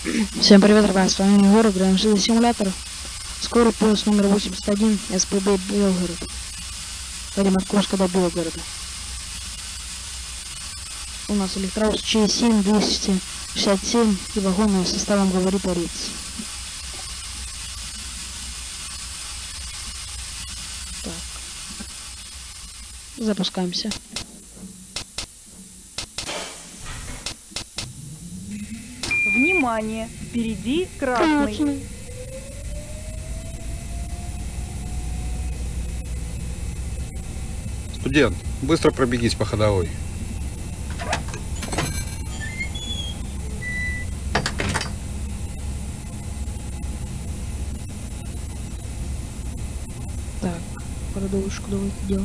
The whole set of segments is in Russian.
Всем привет, ребят, с вами Егор, играем в жилой симулятор. Скорый поезд номер 81, СПБ Белгород. Пойдем от Курска до Белгорода. У нас электровоз Ч7 267 и вагонный составом габариториц. Так. Запускаемся. Внимание! Впереди красный. Студент, быстро пробегись по ходовой. Так, продолжу, куда это дело.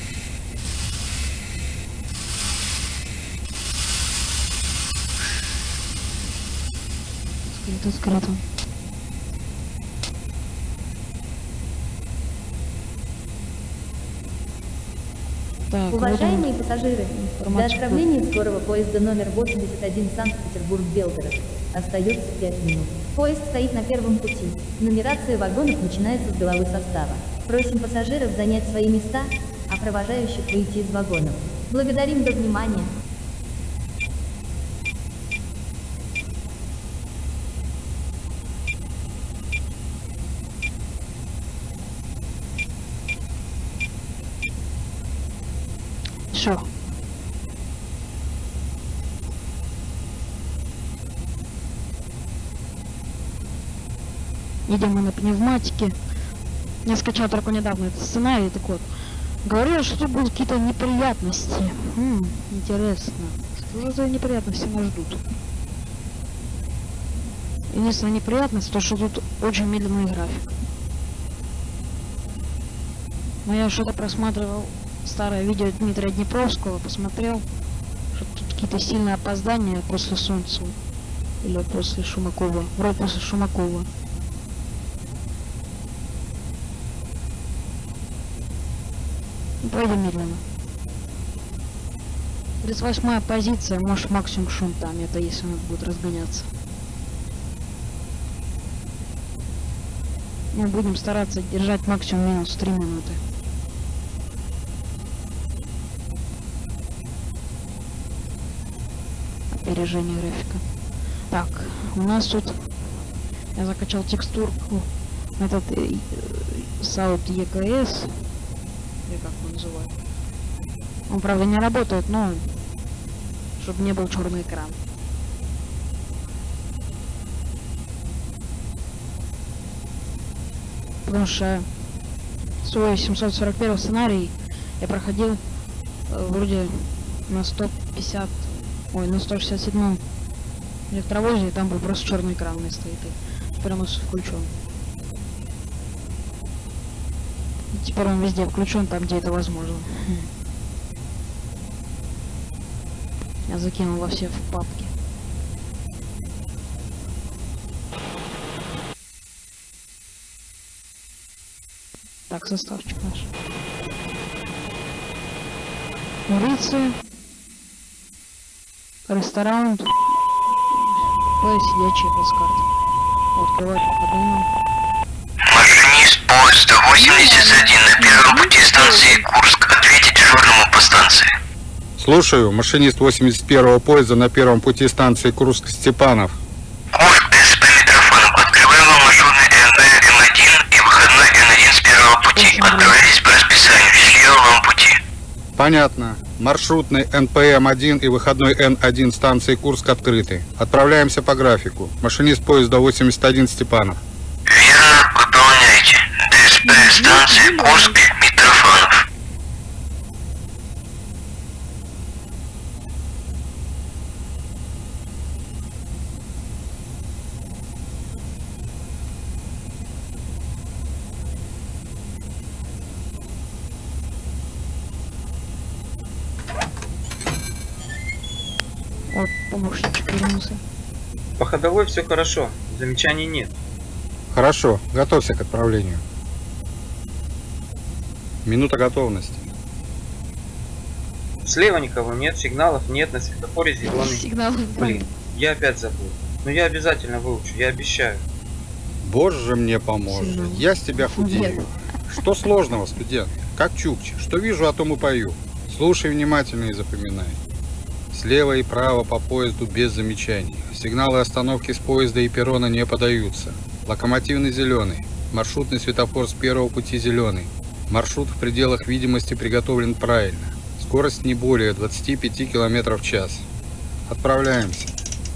Скрыто. Так, уважаемые пассажиры, для отправления скорого поезда номер 81 Санкт-Петербург-Белгород остается 5 минут. Поезд стоит на первом пути. Нумерация вагонов начинается с головы состава. Просим пассажиров занять свои места, а провожающих выйти из вагонов. Благодарим за внимание. все. Идем мы на пневматике. Я скачал только недавно этот сценарий, так вот. Говорят, что тут будут какие-то неприятности. Интересно. Что же за неприятности нас ждут? Единственная неприятность, то что тут очень медленный график. Но я что-то просматривал старое видео Дмитрия Днепровского, посмотрел, что тут какие-то сильные опоздания после Солнца. Или после Шумакова. Вроде после Шумакова. Пойдем медленно. 38-я позиция, может максимум шум там, это если он будет разгоняться. Мы будем стараться держать максимум минус 3 минуты. Опережение графика. Так, у нас тут я закачал текстурку, этот South EKS, или как он называет. Он, правда, не работает, но чтобы не был черный экран. Потому что свой 741 сценарий я проходил вроде на 150, ой, на 167 электровозе, и там был просто черный экран вместо этой. Теперь у нас включен. Теперь он везде включен, там где это возможно. Я закинул во все папки. Так, составчик наш. Улицы. Ресторан. Поезд сидячий плацкарт. Открывать проходную. Машинист поезда 81 на первом пути станции Курск. Ответить дежурному по станции. Слушаю, машинист 81-го поезда на первом пути станции Курск Степанов. Курск, СП Митрофанов. Открываем вам маршрутный НП М1 и выходной Н1 с первого пути. Отправились по расписанию. Счастливого вам пути. Понятно. Маршрутный НПМ-1 и выходной Н1 станции Курск открыты. Отправляемся по графику. Машинист поезда 81 Степанов. Верно, выполняйте. ДСП станции Курск Митрофанов. Вот, помощничек вернулся. По ходовой все хорошо, замечаний нет. Хорошо, готовься к отправлению. Минута готовности. Слева никого нет, сигналов нет, на светофоре зеленый. Сигнал. Блин, я опять забыл. Но я обязательно выучу, я обещаю. Боже мне поможет. Сижу. Я с тебя худею. Что сложного, студент? Как Чукчи. Что вижу, о том и пою. Слушай внимательно и запоминай. Слева и право по поезду без замечаний. Сигналы остановки с поезда и перрона не подаются. Локомотивный зеленый. Маршрутный светофор с первого пути зеленый. Маршрут в пределах видимости приготовлен правильно. Скорость не более 25 км в час. Отправляемся.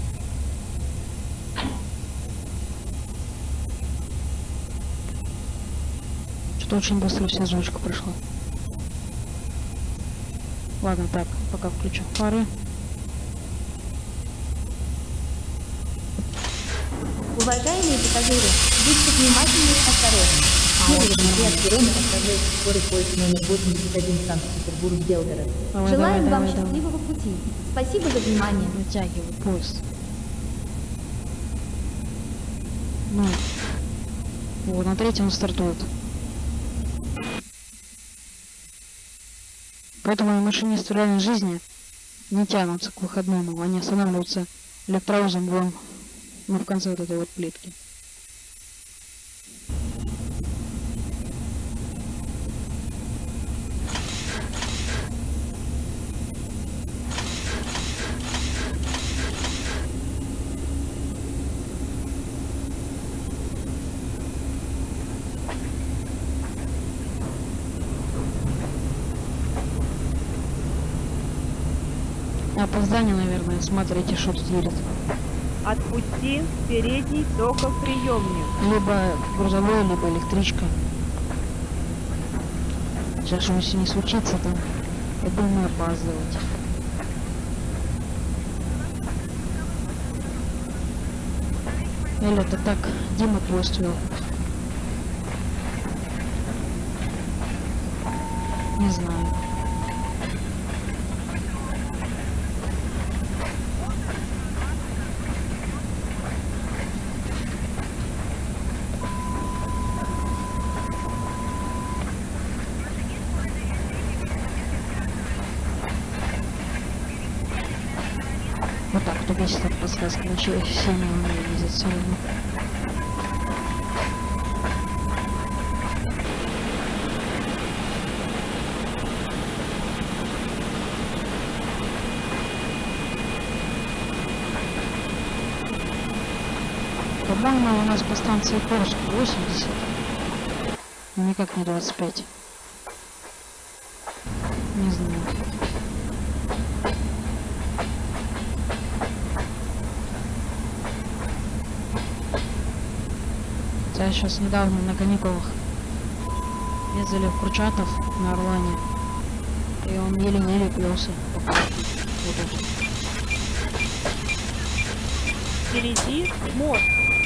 Что-то очень быстро вся озвучка прошла. Ладно, так, пока включу фары. Уважаемые пассажиры, будьте внимательны и осторожны. Первый отряд Верона отправляется в скорый поезд номер 81 Санкт-Петербург-Белгород. Давай, Желаем давай, вам давай, счастливого пути. Спасибо за внимание. Натягивай поезд. Ну, вот на третьем стартует. Поэтому машинисты реальной жизни не тянутся к выходному, они останавливаются электровозом вон, ну, в конце вот этой вот плитки. Опоздание, наверное, смотрите, что тут едет. Отпусти передний токоприемник. Либо грузовой, либо электричка. Сейчас что если не случится, там, я думаю, опаздывать. Или это так, Дима поезд вел. Не знаю. Вот так, кто бесит от подсказки, вообще все не умеют видеть все равно. По-моему, у нас по станции Курск 80, но никак не 25. Не знаю. Я сейчас недавно на каникулах ездили в Курчатов на Орлане, и он еле-еле плелся по парку. Вот это. Впереди мост.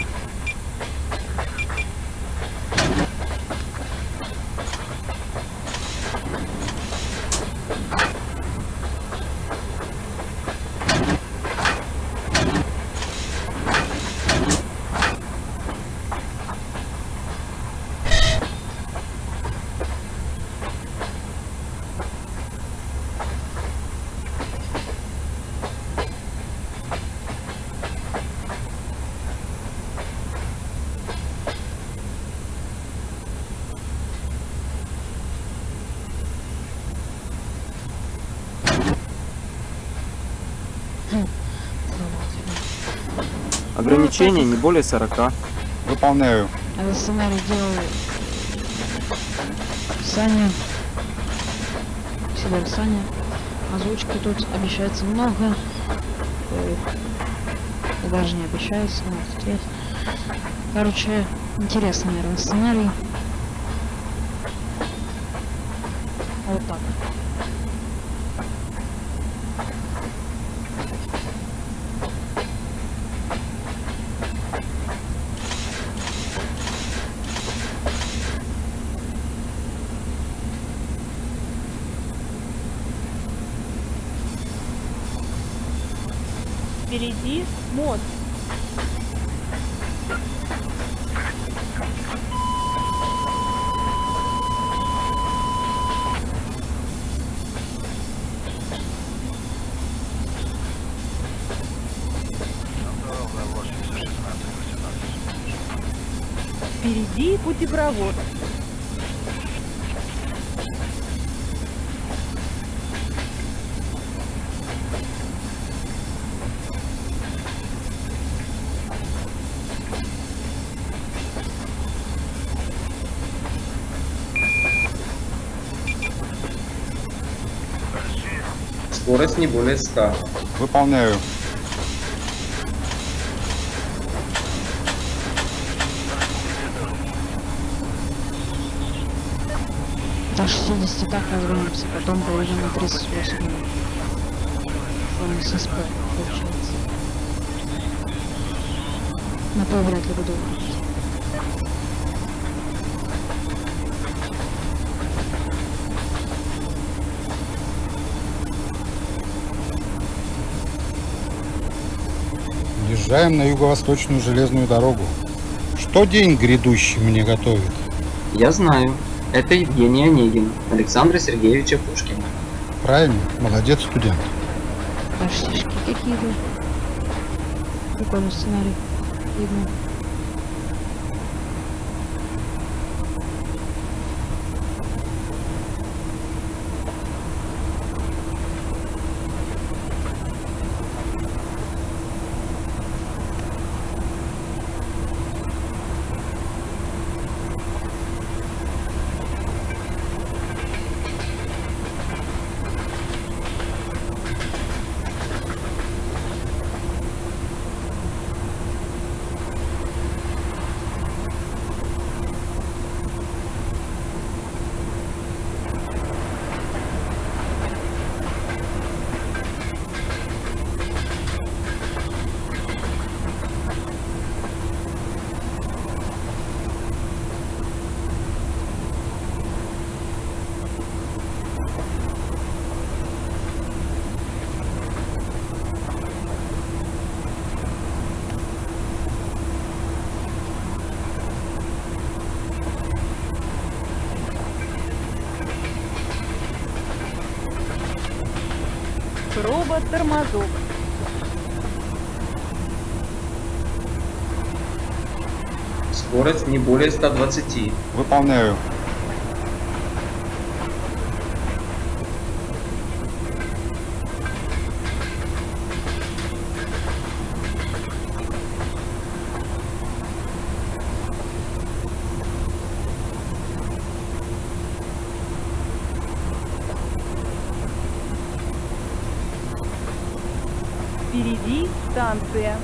Ограничение не более 40. Выполняю. Этот сценарий делал Саня. Сидор Саня. Озвучки тут обещается много. И даже не обещается, но тут есть. Короче, интересный, наверное, сценарий. Вот так. Впереди мост. Впереди путепровод. Скорость не более 100. Выполняю. До 60 так разгонимся, потом поедем на 38 минут. Потом ССП получается. На П вряд ли буду выходить. Въезжаем на юго-восточную железную дорогу. Что день грядущий мне готовит? Я знаю. Это Евгений Онегин, Александра Сергеевича Пушкина. Правильно, молодец, студент. Почтишки какие-то. Прикольный сценарий. Видно. Робот-тормозок. Скорость не более 120. Выполняю. Впереди станция.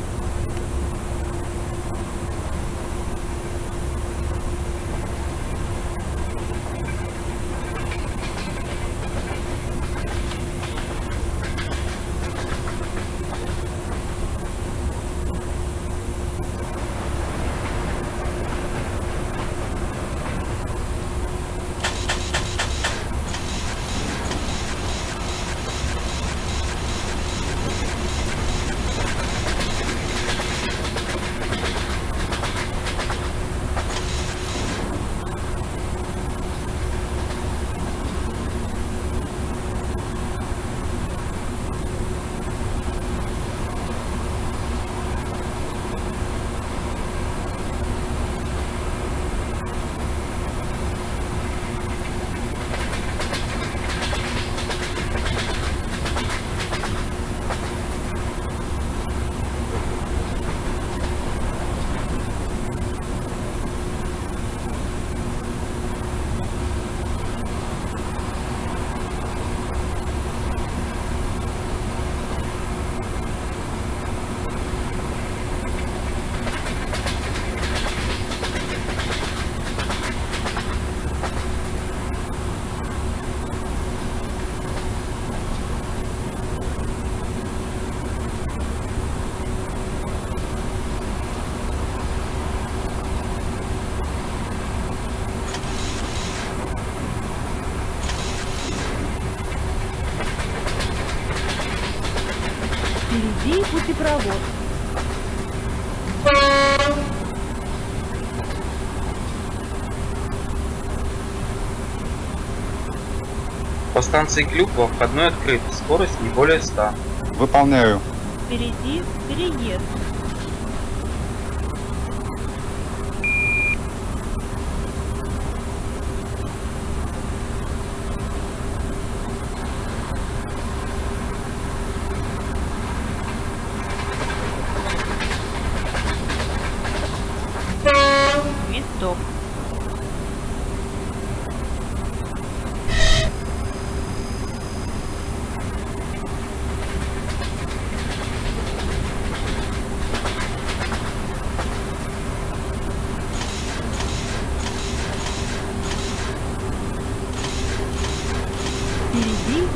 Впереди путепровод. По станции Клюква входной открыт. Скорость не более 100. Выполняю. Впереди переезд.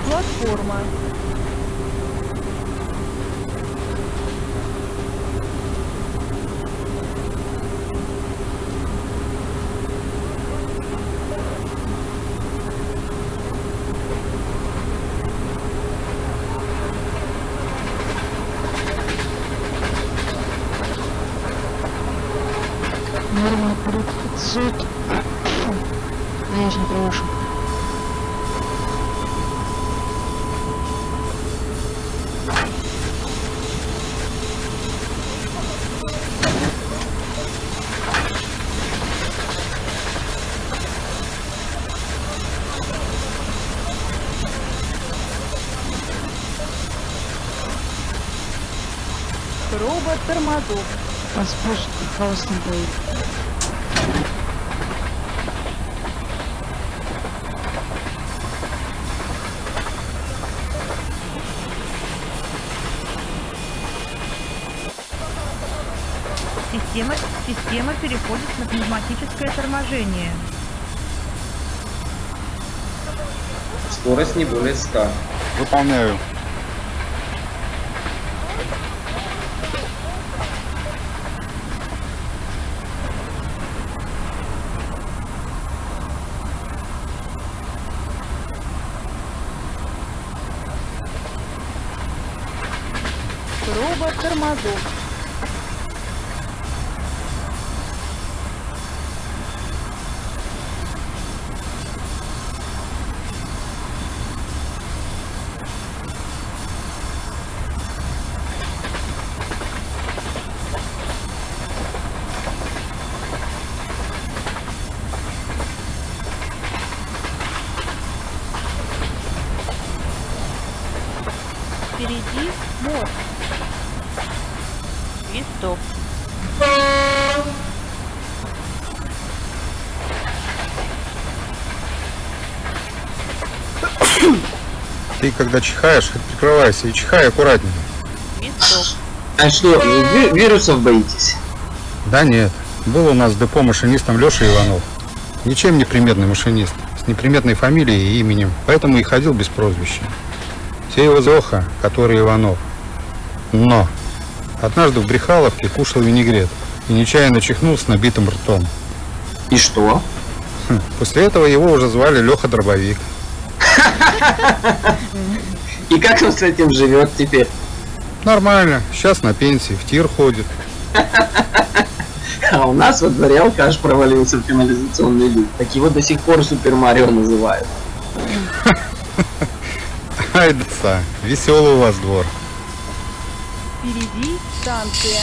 платформа. Норма 500. А я же не прошу. Робот тормозов. По спуску хаос не будет. Система переходит на пневматическое торможение. Скорость не более 100. Выполняю. Робот тормозов. Впереди мост. Свисток. Ты когда чихаешь, прикрывайся и чихай аккуратнее. Свисток. А что, вирусов боитесь? Да нет. Был у нас в депо машинистом Леша Иванов. Ничем не приметный машинист. С неприметной фамилией и именем. Поэтому и ходил без прозвища. Все его Зоха, который Иванов. Но однажды в Брехаловке кушал винегрет и нечаянно чихнул с набитым ртом. И что? После этого его уже звали Леха Дробовик. И как он с этим живет теперь? Нормально. Сейчас на пенсии, в тир ходит. А у нас во дворе алкаш провалился в канализационный люк. Так его до сих пор Супер Марио называют. Ай да, веселый у вас двор. Впереди станция.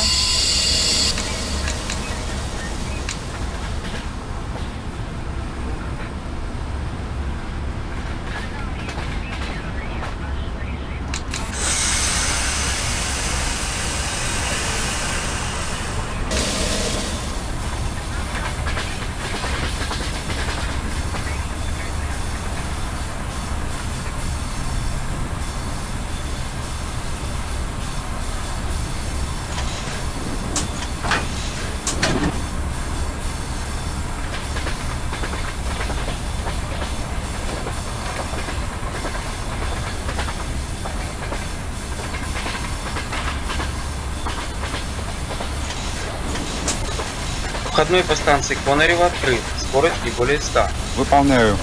Входной по станции Конарева открыт. Скорость не более 100. Выполняю.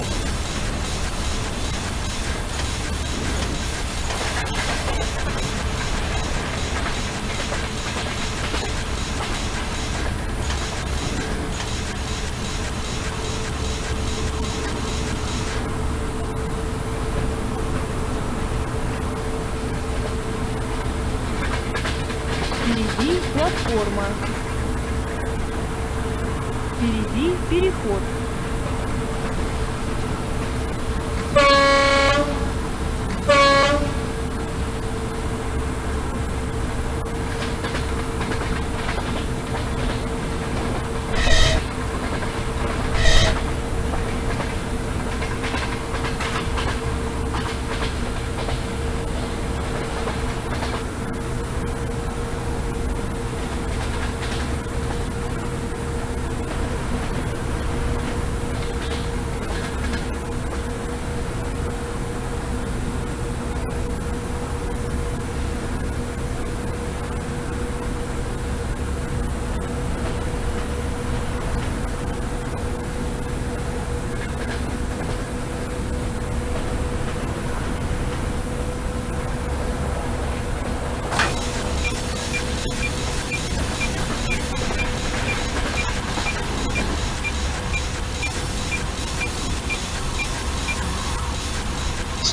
Впереди платформа. Впереди переход.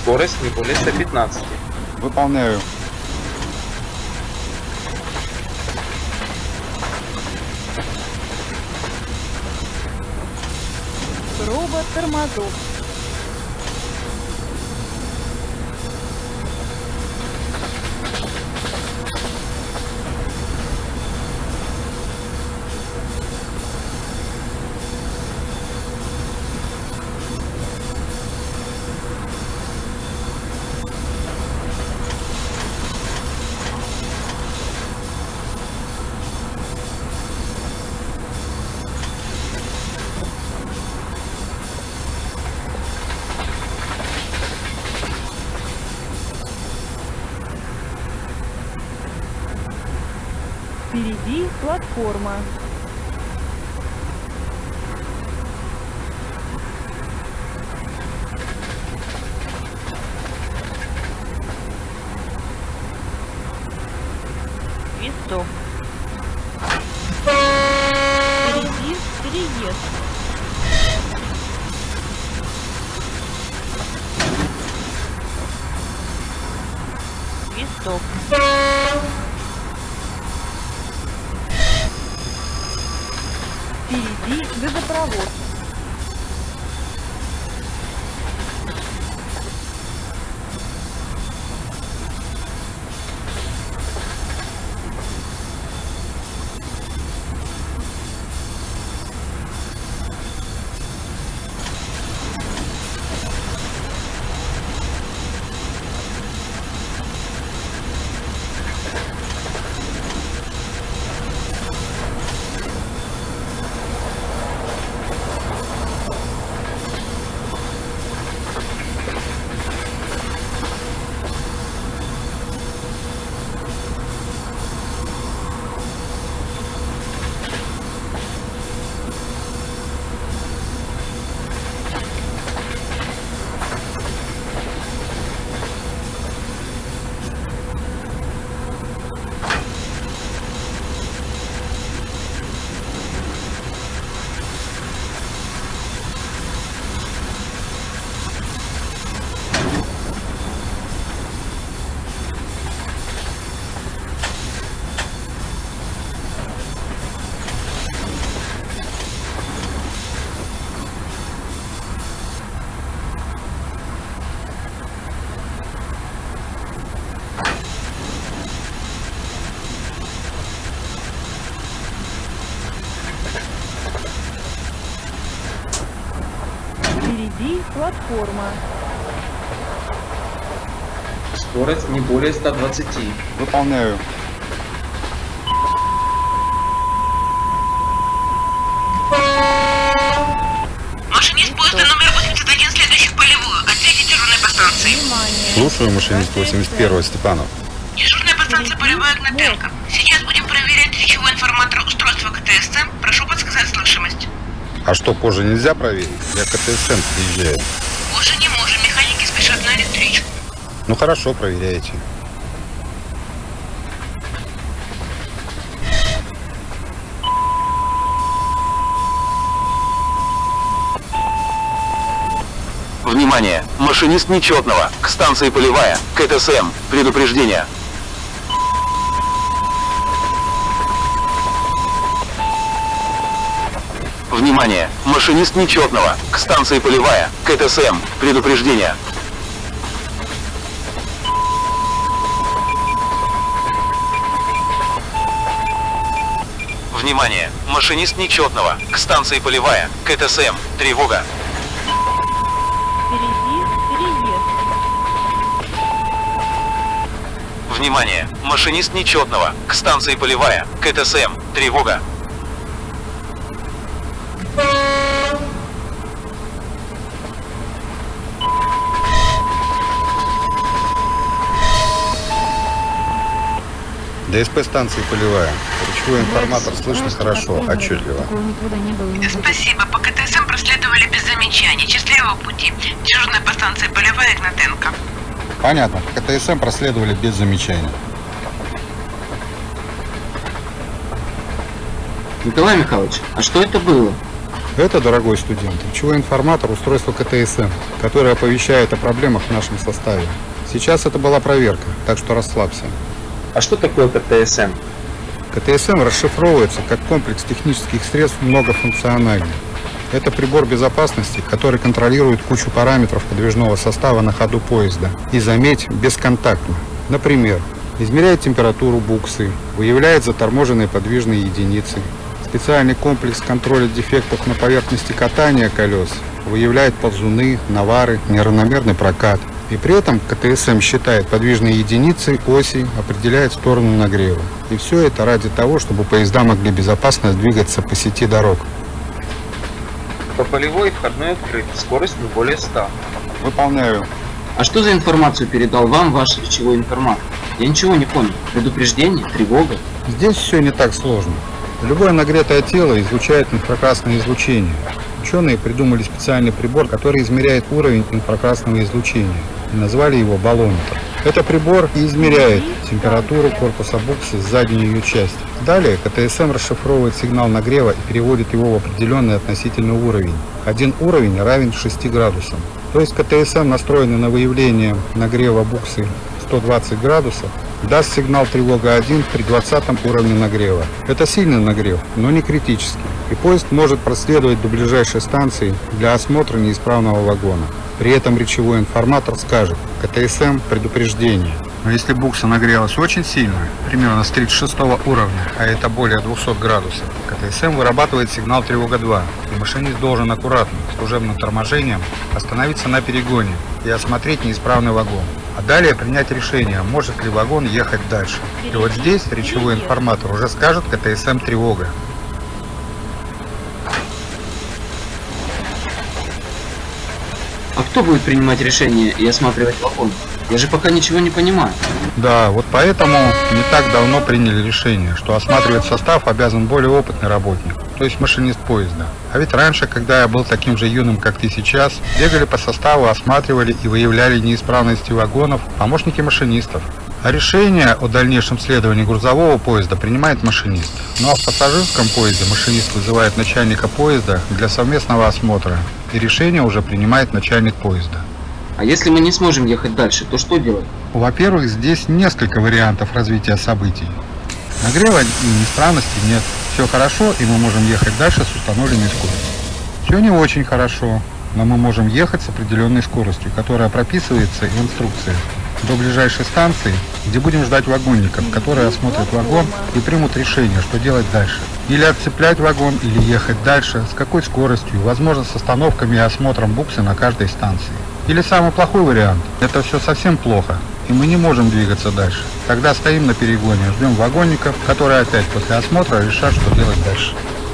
Скорость не более 115. Выполняю. Проба тормозов. Впереди платформа. Свисток. Впереди переезд. Свисток. Впереди газопровод. Впереди платформа. Скорость не более 120. Выполняю. Машинист поезда номер 81, следующий в полевую. Ответьте дежурной по станции. Внимание. Слушаю, машинист 81 Степанов. Дежурная по станции полевая Гнатенко. Сейчас будем проверять речевой информатор устройства КТСМ. Прошу подсказать слышимость. А что, позже нельзя проверить? Я к КТСМ приезжаю. Позже не можем, механики спешат на электричку. Ну хорошо, проверяйте. Внимание! Машинист нечетного. К станции полевая. КТСМ. Предупреждение. Внимание! Машинист нечетного. К станции полевая. КТСМ. Предупреждение. Внимание! Машинист нечетного. К станции полевая. КТСМ. Тревога. Впереди переезд. Внимание! Машинист нечетного. К станции полевая. КТСМ. Тревога. ДСП станции полевая. Речевой информатор слышно хорошо, отчетливо. Такого никогда не было. Не будет. Спасибо, по КТСМ проследовали без замечаний. Счастливого пути. Дежурная по станции полевая Гнатенко. Понятно. По КТСМ проследовали без замечаний. Николай Михайлович, а что это было? Это, дорогой студент, речевой информатор устройства КТСМ, который оповещает о проблемах в нашем составе. Сейчас это была проверка, так что расслабься. А что такое КТСМ? КТСМ расшифровывается как комплекс технических средств многофункциональный. Это прибор безопасности, который контролирует кучу параметров подвижного состава на ходу поезда. И заметь, бесконтактно. Например, измеряет температуру буксы, выявляет заторможенные подвижные единицы. Специальный комплекс контроля дефектов на поверхности катания колес выявляет ползуны, навары, неравномерный прокат. И при этом КТСМ считает подвижные единицы, оси, определяет сторону нагрева. И все это ради того, чтобы поезда могли безопасно двигаться по сети дорог. По полевой входной открыт, скорость не более 100. Выполняю. А что за информацию передал вам ваш речевой информатор? Я ничего не понял. Предупреждение? Тревога? Здесь все не так сложно. Любое нагретое тело излучает инфракрасное излучение. Ученые придумали специальный прибор, который измеряет уровень инфракрасного излучения. И назвали его баллометр. Это прибор и измеряет температуру корпуса буксы с задней ее части. Далее КТСМ расшифровывает сигнал нагрева и переводит его в определенный относительный уровень. Один уровень равен 6 градусам. То есть КТСМ, настроенный на выявление нагрева буксы 120 градусов, даст сигнал тревога 1 при 20 уровне нагрева. Это сильный нагрев, но не критический. И поезд может проследовать до ближайшей станции для осмотра неисправного вагона. При этом речевой информатор скажет: КТСМ предупреждение. Но если букса нагрелась очень сильно, примерно с 36 уровня, а это более 200 градусов, КТСМ вырабатывает сигнал тревога 2, и машинист должен аккуратно, с служебным торможением, остановиться на перегоне и осмотреть неисправный вагон. А далее принять решение, может ли вагон ехать дальше. И вот здесь речевой информатор уже скажет КТСМ тревога. А кто будет принимать решение и осматривать вагон? Я же пока ничего не понимаю. Да, вот поэтому не так давно приняли решение, что осматривать состав обязан более опытный работник, то есть машинист поезда. А ведь раньше, когда я был таким же юным, как ты сейчас, бегали по составу, осматривали и выявляли неисправности вагонов помощники машинистов. А решение о дальнейшем следовании грузового поезда принимает машинист. Ну а в пассажирском поезде машинист вызывает начальника поезда для совместного осмотра, и решение уже принимает начальник поезда. А если мы не сможем ехать дальше, то что делать? Во-первых, здесь несколько вариантов развития событий. Нагрева и неисправности нет. Все хорошо, и мы можем ехать дальше с установленной скоростью. Все не очень хорошо, но мы можем ехать с определенной скоростью, которая прописывается в инструкции, до ближайшей станции, где будем ждать вагонников, которые осмотрят вагон и примут решение, что делать дальше. Или отцеплять вагон, или ехать дальше, с какой скоростью, возможно, с остановками и осмотром буксы на каждой станции. Или самый плохой вариант – это все совсем плохо, и мы не можем двигаться дальше. Тогда стоим на перегоне, ждем вагонников, которые опять после осмотра решат, что делать дальше.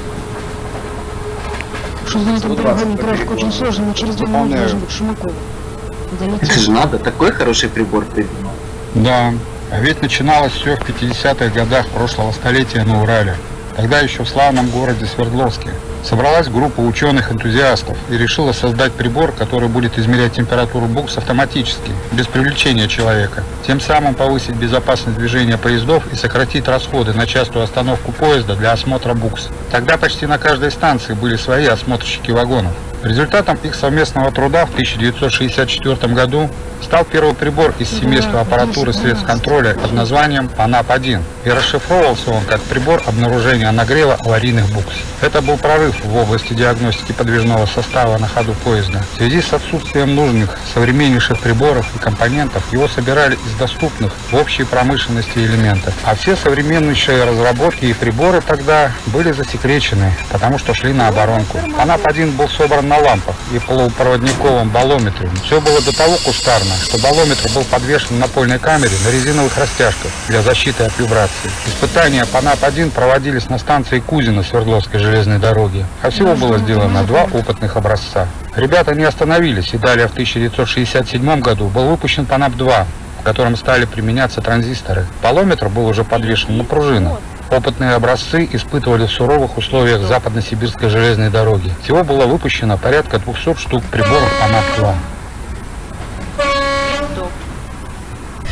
Что за этом перегоне график очень сложный, но через 2 минуты должен быть Шумаков. Это же надо, такой хороший прибор придумал. Да, а ведь начиналось все в 50-х годах прошлого столетия на Урале. Тогда еще в славном городе Свердловске. Собралась группа ученых-энтузиастов и решила создать прибор, который будет измерять температуру букс автоматически, без привлечения человека. Тем самым повысить безопасность движения поездов и сократить расходы на частую остановку поезда для осмотра букс. Тогда почти на каждой станции были свои осмотрщики вагонов. Результатом их совместного труда в 1964 году стал первый прибор из семейства аппаратуры средств контроля под названием ПАНАП-1. И расшифровывался он как прибор обнаружения нагрева аварийных букс. Это был прорыв в области диагностики подвижного состава на ходу поезда. В связи с отсутствием нужных современнейших приборов и компонентов его собирали из доступных в общей промышленности элементов. А все современнейшие разработки и приборы тогда были засекречены, потому что шли на оборонку. ПАНАП-1 был собран на лампах и полупроводниковом баллометре. Все было до того кустарно, что баллометр был подвешен на напольной камере на резиновых растяжках для защиты от вибрации. Испытания ПАНАП-1 проводились на станции Кузино Свердловской железной дороги, а всего было сделано 2 опытных образца. Ребята не остановились, и далее в 1967 году был выпущен ПАНАП-2, в котором стали применяться транзисторы. Баллометр был уже подвешен на пружину. Опытные образцы испытывали в суровых условиях западно-сибирской железной дороги. Всего было выпущено порядка 200 штук приборов ПАНАП-2.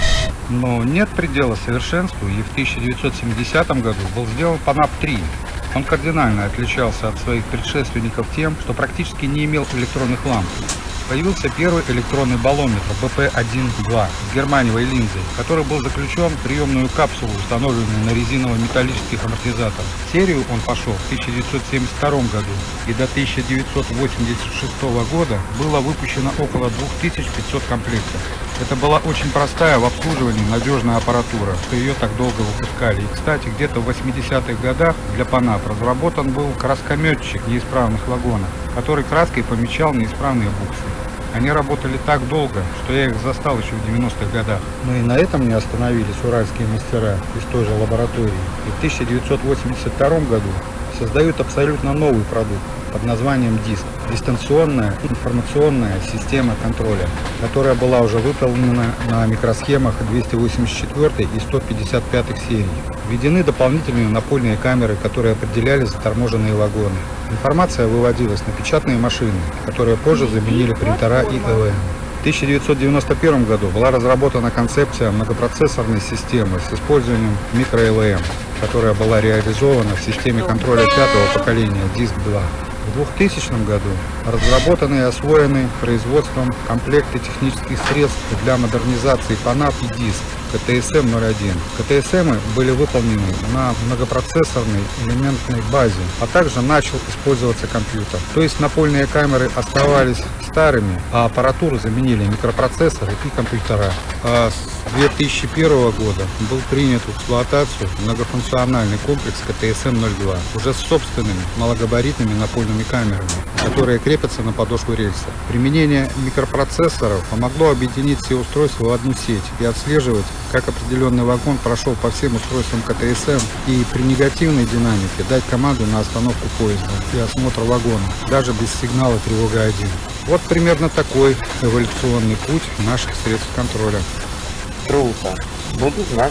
Но нет предела совершенству, и в 1970 году был сделан ПАНАП-3. Он кардинально отличался от своих предшественников тем, что практически не имел электронных ламп. Появился первый электронный баллометр БП-1-2 с германиевой линзой, который был заключен в приемную капсулу, установленную на резиново-металлических амортизаторах. В серию он пошел в 1972 году, и до 1986 года было выпущено около 2500 комплектов. Это была очень простая в обслуживании надежная аппаратура, что ее так долго выпускали. И, кстати, где-то в 80-х годах для ПАНАП разработан был краскометчик неисправных вагонов, который краской помечал неисправные буксы. Они работали так долго, что я их застал еще в 90-х годах. Но и на этом не остановились уральские мастера из той же лаборатории. И в 1982 году создают абсолютно новый продукт под названием ДИСК – дистанционная информационная система контроля, которая была уже выполнена на микросхемах 284 и 155 серий. Введены дополнительные напольные камеры, которые определяли заторможенные вагоны. Информация выводилась на печатные машины, которые позже заменили принтера и ЭВМ. В 1991 году была разработана концепция многопроцессорной системы с использованием микро-ЭВМ, которая была реализована в системе контроля пятого поколения ДИСК-2. В 2000 году разработаны и освоены производством комплекты технических средств для модернизации ПАНАП и ДИСК КТСМ-01. КТСМы были выполнены на многопроцессорной элементной базе, а также начал использоваться компьютер. То есть напольные камеры оставались старыми, а аппаратуру заменили микропроцессоры и компьютера. А с 2001 года был принят в эксплуатацию многофункциональный комплекс КТСМ-02 уже с собственными малогабаритными напольными камерами, которые крепятся на подошву рельса. Применение микропроцессоров помогло объединить все устройства в одну сеть и отслеживать, как определенный вагон прошел по всем устройствам КТСМ, и при негативной динамике дать команду на остановку поезда и осмотр вагона, даже без сигнала тревога 1. Вот примерно такой эволюционный путь наших средств контроля. Круто. Буду знать.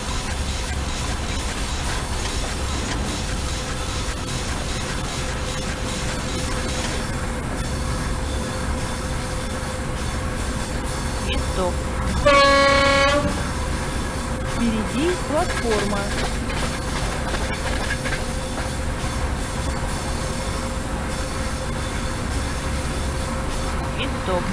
Стоп. Впереди платформа. И стоп.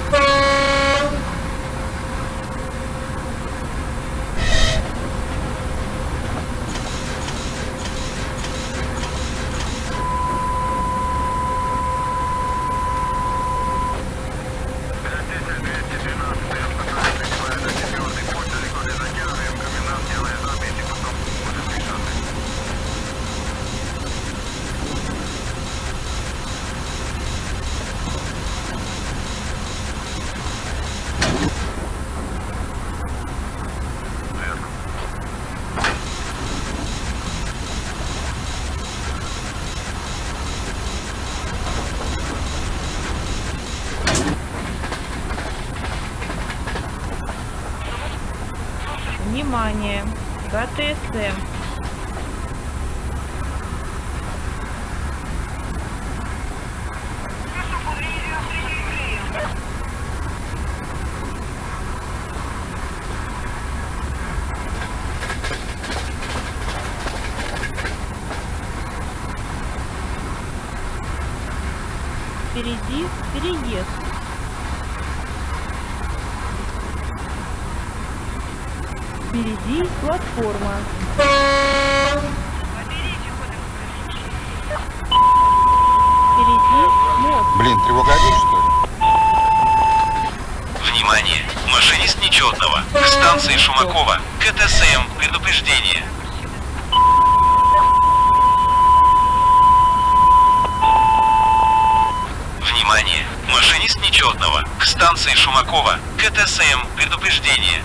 Внимание! КТСМ. Впереди переезд. Впереди платформа. Впереди мост. Блин, тревога 1, что ли? Внимание! Машинист нечетного. К станции Шумакова. КТСМ. Предупреждение. Внимание! Машинист нечетного. К станции Шумакова. КТСМ. Предупреждение.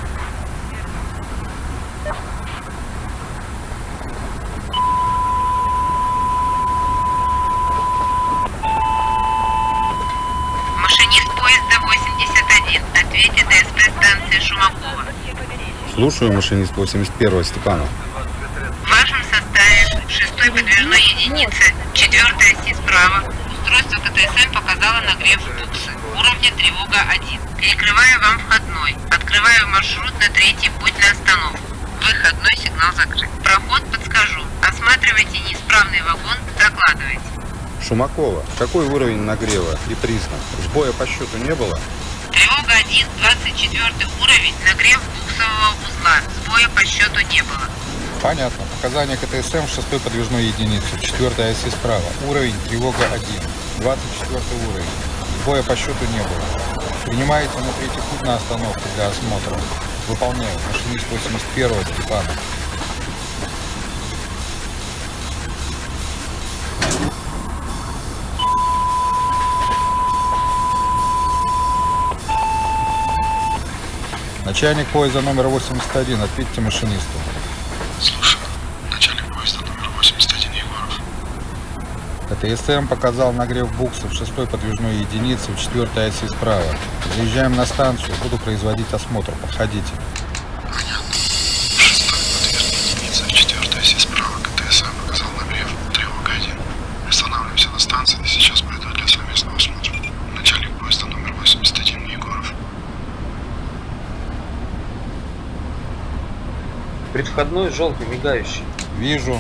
Машинист поезда 81. Ответьте ДСП станции Шумакова. Слушаю, машинист 81-го, Степанов. В вашем составе 6-й подвижной единицы, 4-й оси справа. Устройство КТСМ показало нагрев буксы. Уровня тревога 1. Перекрываю вам входной. Открываю маршрут на 3-й путь на остановку. Выходной сигнал закрыт. Проход подскажу. Осматривайте неисправный вагон, докладывайте. Шумакова, какой уровень нагрева и признак? Сбоя по счету не было? Тревога 1, 24 уровень, нагрев буксового узла. Сбоя по счету не было. Понятно. Показания КТСМ 6 подвижной единицы, 4 оси справа. Уровень тревога 1, 24 уровень. Сбоя по счету не было. Принимаете на третий путь на остановку для осмотра. Выполняю. Машинист 81-го Степанов. Начальник поезда номер 81, ответьте машинисту. Слушай, начальник поезда номер 81 Егоров. КТСМ показал нагрев буксов 6 подвижной единицы в 4 оси справа. Заезжаем на станцию, буду производить осмотр. Подходите. Понятно. 6 подвижной единицы в 4 оси справа. КТСМ показал нагрев. Тревога 1. Останавливаемся на станции, сейчас пройду для совместного осмотра. Начальник поезда номер 81 Егоров. Предвходной желтый мигающий. Вижу.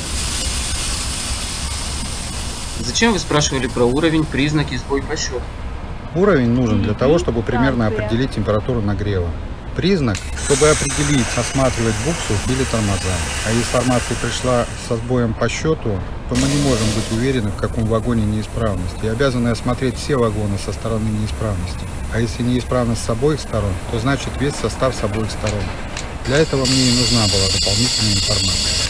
Зачем вы спрашивали про уровень, признаки, сбой по счету? Уровень нужен для того, чтобы примерно определить температуру нагрева. Признак, чтобы определить, осматривать буксу или тормоза. А если информация пришла со сбоем по счету, то мы не можем быть уверены, в каком вагоне неисправность. И обязаны осмотреть все вагоны со стороны неисправности. А если неисправность с обоих сторон, то значит весь состав с обоих сторон. Для этого мне и нужна была дополнительная информация.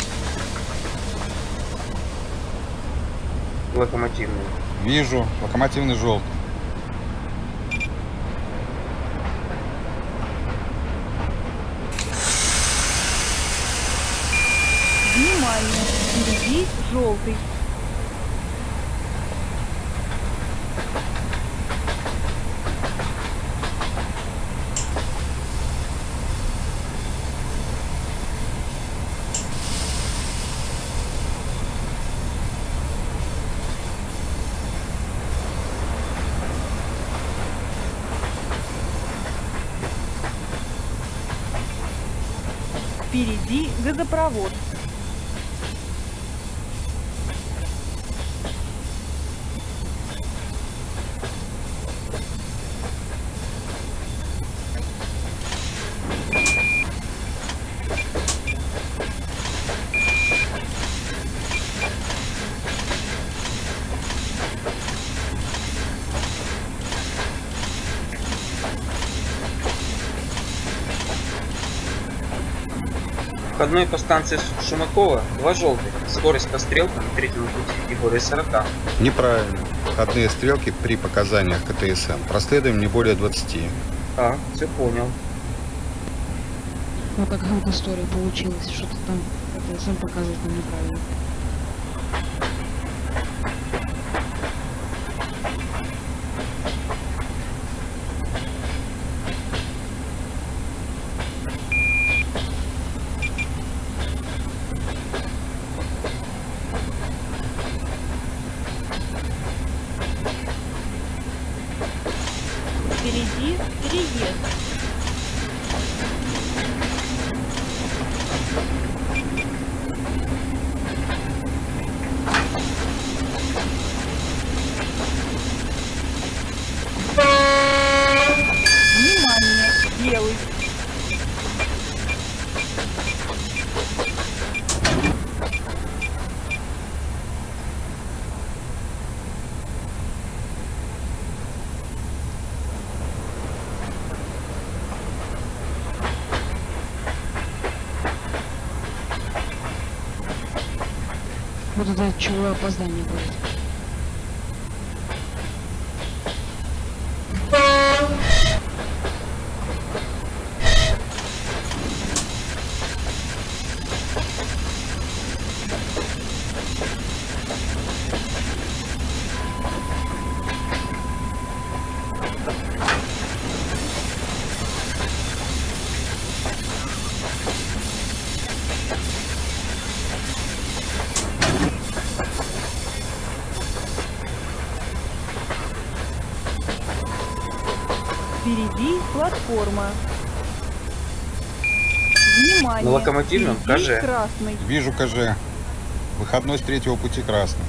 Локомотивный. Вижу. Локомотивный желтый. Внимание! Впереди желтый. Впереди газопровод. Входной по станции Шумакова 2 желтых. Скорость по стрелкам на третьем пути не более 40. Неправильно. Входные стрелки при показаниях КТСМ проследуем не более 20. А, все понял. Ну как в истории получилось, что-то там КТСМ показывает нам неправильно. Впереди переезд. Внимание! Белый. Вот это от чего опоздание будет. Впереди платформа. Внимание! На локомотивном Впереди КЖ. красный. Вижу КЖ. Выходной с третьего пути красный.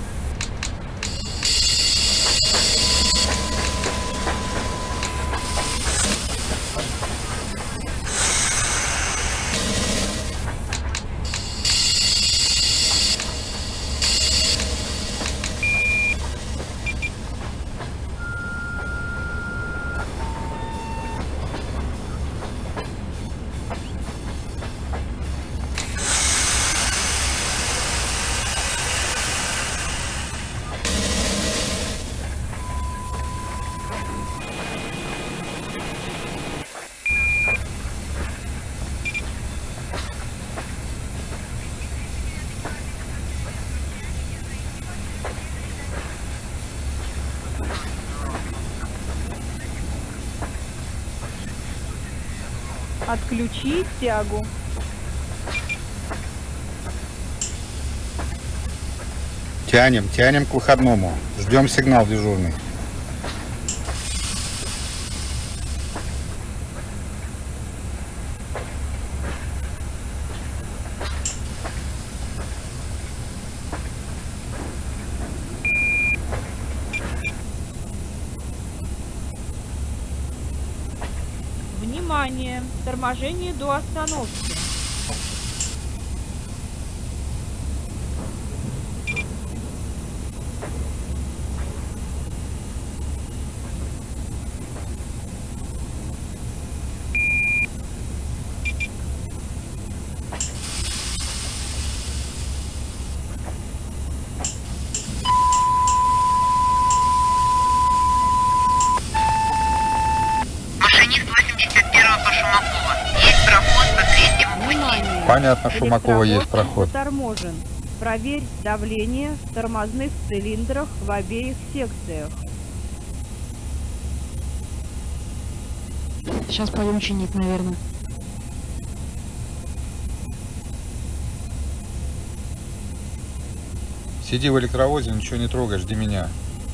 Отключить тягу. Тянем к выходному. Ждем сигнал дежурный. Внимание! Торможение до остановки. Понятно, Шумакова есть проход. Заторможен. Проверь давление в тормозных цилиндрах в обеих секциях. Сейчас пойдем чинить, наверное. Сиди в электровозе, ничего не трогай, жди меня.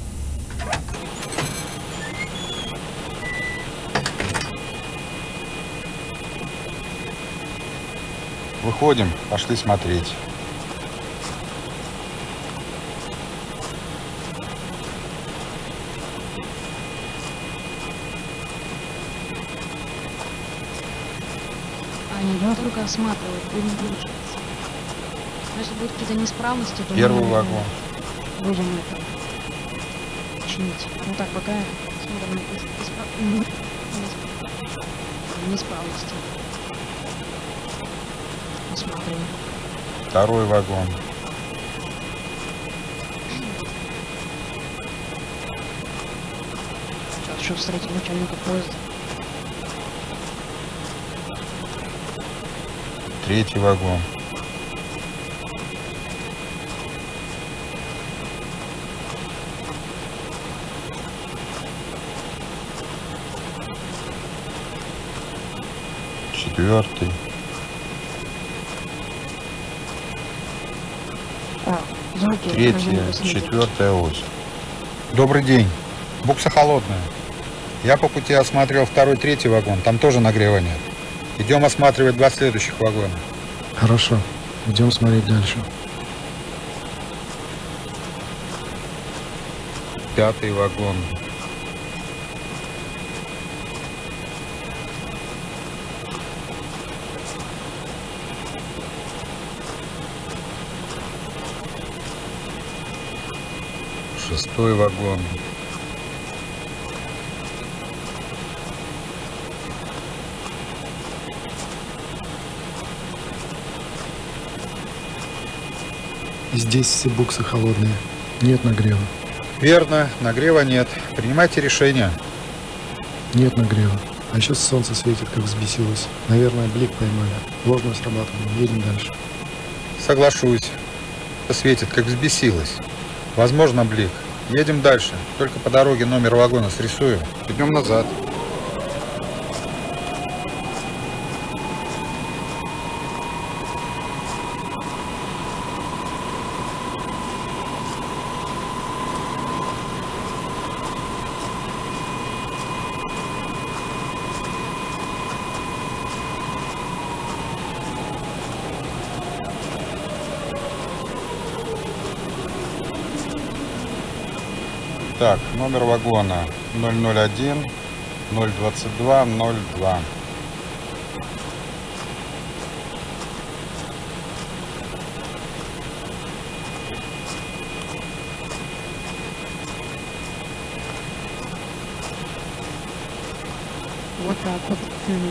Выходим, пошли смотреть. Они будут только осматривать, будем получаться. Если будут какие-то неисправности, то Первый мы вагон. будем это чинить. Ну так, пока смотрим неисправности. Посмотрим. Второй вагон. Сейчас еще встретим начальника поезда. Третий вагон. Четвертый. Третья, четвертая ось. Добрый день. Букса холодная. Я по пути осмотрел второй, третий вагон. Там тоже нагрева нет. Идем осматривать два следующих вагона. Хорошо. Идем смотреть дальше. Пятый вагон. Шестой вагон. Здесь все буксы холодные. Нет нагрева. Верно, нагрева нет. Принимайте решение. Нет нагрева. А сейчас солнце светит, как взбесилось. Наверное, блик поймали. Ложное срабатывание. Едем дальше. Соглашусь. Светит, как взбесилось. Возможно, блик. Едем дальше. Только по дороге номер вагона срисуем. Идем назад. Так, номер вагона 001 022 02. Вот так вот.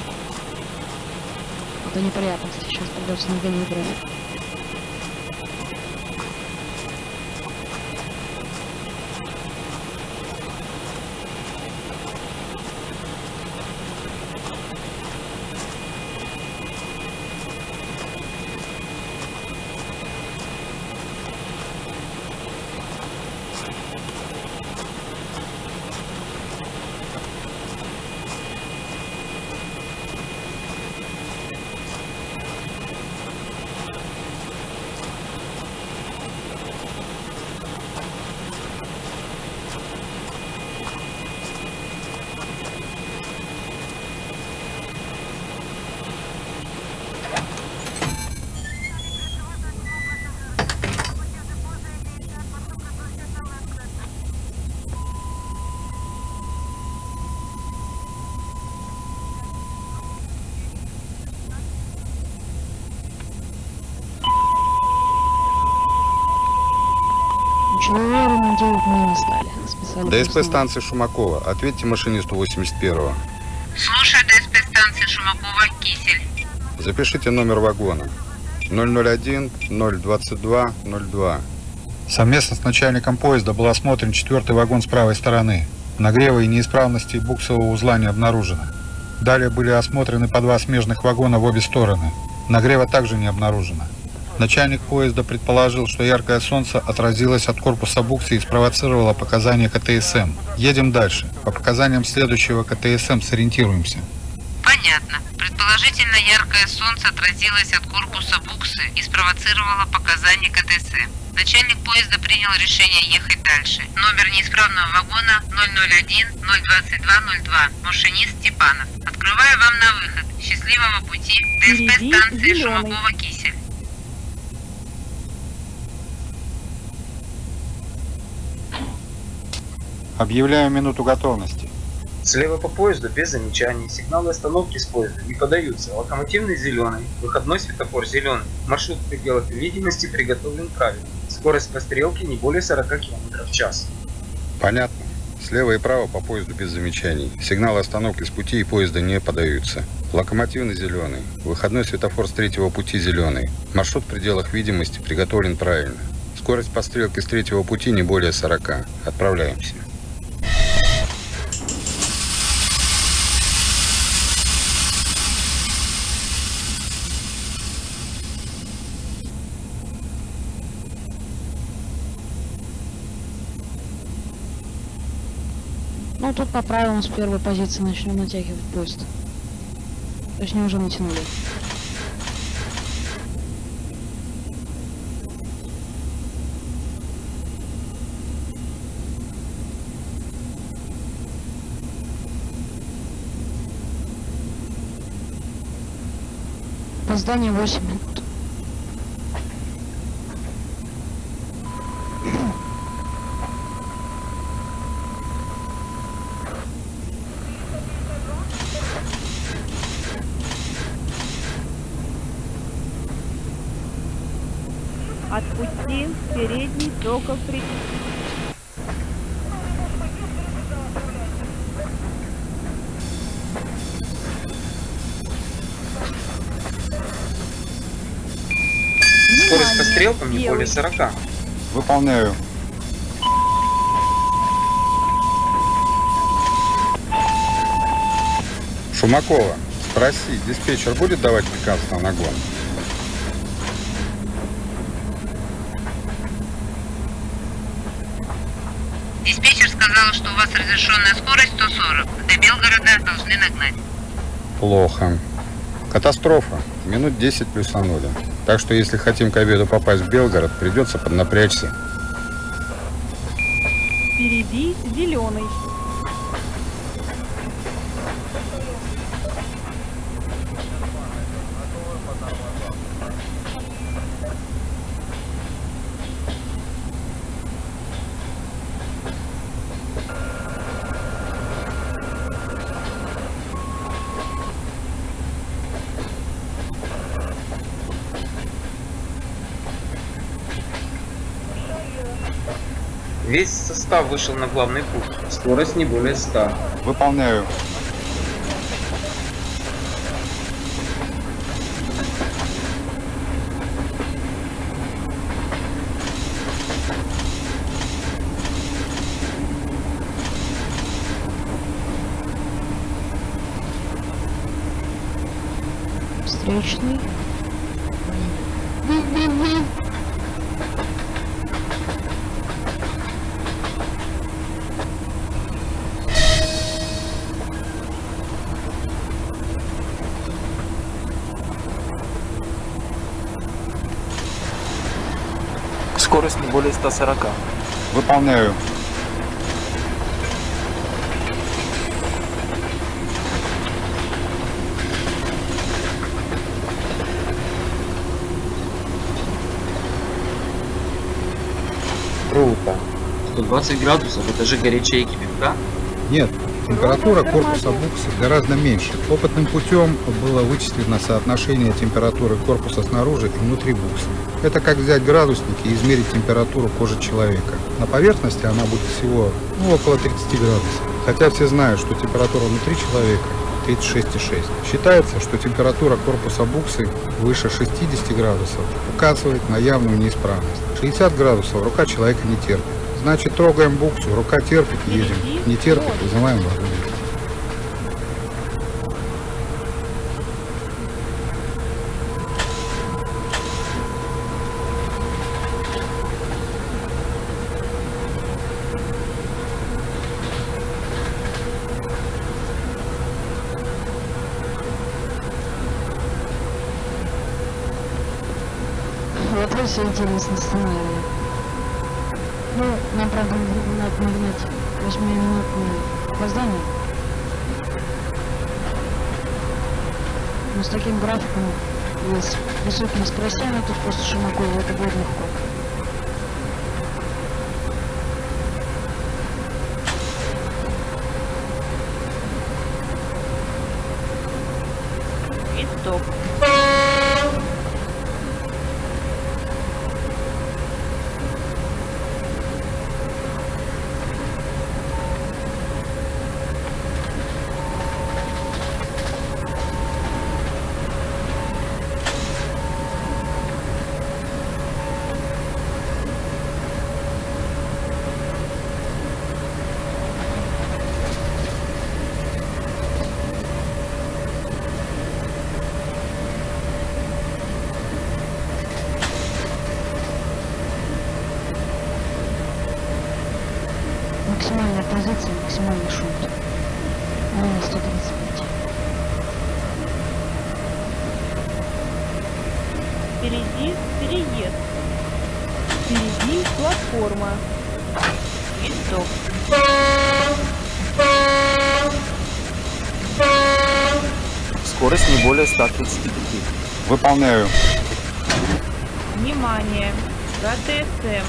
Это неприятности. Сейчас придется нагонять график. Ничего ремонтировать мы не стали. Списали ДСП персонал. станции Шумакова. Ответьте машинисту 81-го. Слушаю ДСП станции Шумакова, Кисель. Запишите номер вагона 001 022 02. Совместно с начальником поезда был осмотрен 4-й вагон с правой стороны. Нагрева и неисправности буксового узла не обнаружено. Далее были осмотрены по 2 смежных вагона в обе стороны. Нагрева также не обнаружено. Начальник поезда предположил, что яркое солнце отразилось от корпуса букса и спровоцировало показания КТСМ. Едем дальше. По показаниям следующего КТСМ сориентируемся. Понятно. Предположительно, яркое солнце отразилось от корпуса буксы и спровоцировало показания КТСМ. Начальник поезда принял решение ехать дальше. Номер неисправного вагона 001 022 02. Машинист Степанов. Открываю вам на выход. Счастливого пути. ДСП станции Шумакова, Кисель. Объявляю минуту готовности. Слева по поезду без замечаний. Сигналы остановки с поезда не подаются. Локомотивный зеленый. Выходной светофор зеленый. Маршрут в пределах видимости приготовлен правильно. Скорость по стрелке не более 40 км в час. Понятно. Слева и право по поезду без замечаний. Сигналы остановки с пути и поезда не подаются. Локомотивный зеленый. Выходной светофор с 3-го пути зеленый. Маршрут в пределах видимости приготовлен правильно. Скорость по стрелке с 3-го пути не более 40. Отправляемся. Ну тут по правилам с первой позиции начнем натягивать поезд. Точнее уже натянули. Опоздание 8 минут. Отпусти передний только при... Скорость по стрелкам не более 40. Выполняю. Шумакова, спроси, диспетчер будет давать приказ на нагон? Диспетчер сказал, что у вас разрешенная скорость 140. До Белгорода должны нагнать. Плохо. Катастрофа. Минут 10 плюсанули. Так что если хотим к обеду попасть в Белгород, придется поднапрячься. Впереди зеленый. Весь состав вышел на главный путь. Скорость не более 100. Выполняю. Встречный. Скорость не более 140. Выполняю. Круто. 120 градусов, это же горячая кипятка? Нет, температура корпуса буксы гораздо меньше. Опытным путем было вычислено соотношение температуры корпуса снаружи и внутри буксы. Это как взять градусник и измерить температуру кожи человека. На поверхности она будет всего около 30 градусов. Хотя все знают, что температура внутри человека 36,6. Считается, что температура корпуса буксы выше 60 градусов указывает на явную неисправность. 60 градусов рука человека не терпит. Значит, трогаем буксу, рука терпит, едем. Не терпит, вызываем вагон. Вот и все интересно сценарий. Ну, нам, правда, надо нагнать 8-минутное опоздание. Но с таким графиком и с высокими скоростями тут после Шимакова это будет легко. И стоп. Максимальная позиция, максимальный шут. 135. Впереди переезд. Впереди платформа. И стоп. Скорость не более 135. Выполняю. Внимание! ГТСМ.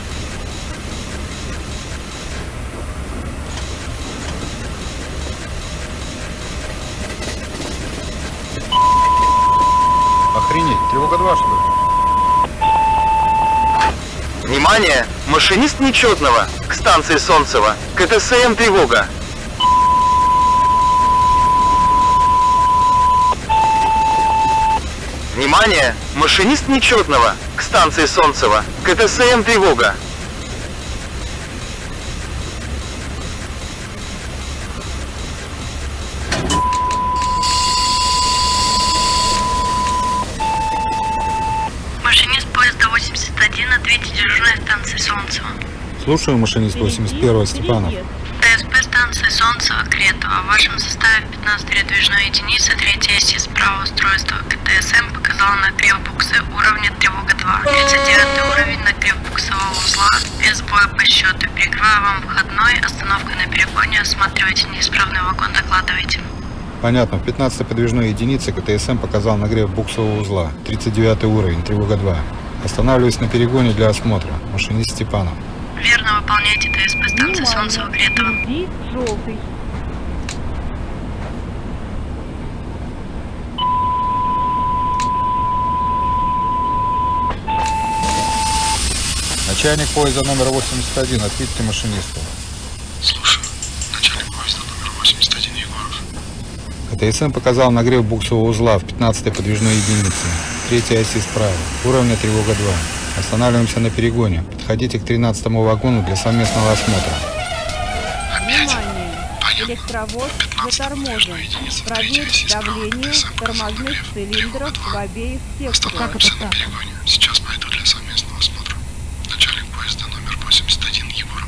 Охренеть, тревога 2, что ли? Внимание! Машинист Нечетного к станции Солнцево. КТСМ тревога. Внимание! Машинист Нечетного к станции Солнцево. КТСМ тревога. Машинист поезда 81, ответьте дежурной станции Солнцево. Слушаю, машинист 81-го, Степанов. ТСП станции Солнцево, Кретово. В вашем составе 15 передвижной единицы, 3 оси справа устройства КТСМ показало нагрев буксы уровня тревога 2. 39 уровень нагрев буксового узла, без боя по счету. Перекрываю вам входной, остановка на перегоне, осматривайте неисправный вагон, докладывайте. Понятно, в 15-й подвижной единице КТСМ показал нагрев буксового узла. 39 уровень, тревога 2. Останавливаюсь на перегоне для осмотра. Машинист Степанов. Верно, выполняйте ТСП станции Солнцево, Кретово. Впереди желтый. Начальник поезда номер 81, ответьте машинисту. Слушаю. Начальник поезда номер 81 Егоров. КТСМ показал нагрев буксового узла в 15-й подвижной единице. 3-я оси справа. Уровня тревога 2. Останавливаемся на перегоне. Подходите к 13-му вагону для совместного осмотра. Внимание! Электровоз заторможен. Проверь давление в тормозных цилиндрах в обеих секторах. Как это так? Сейчас пойду для совместного осмотра. Начальник поезда номер 81 Егоров.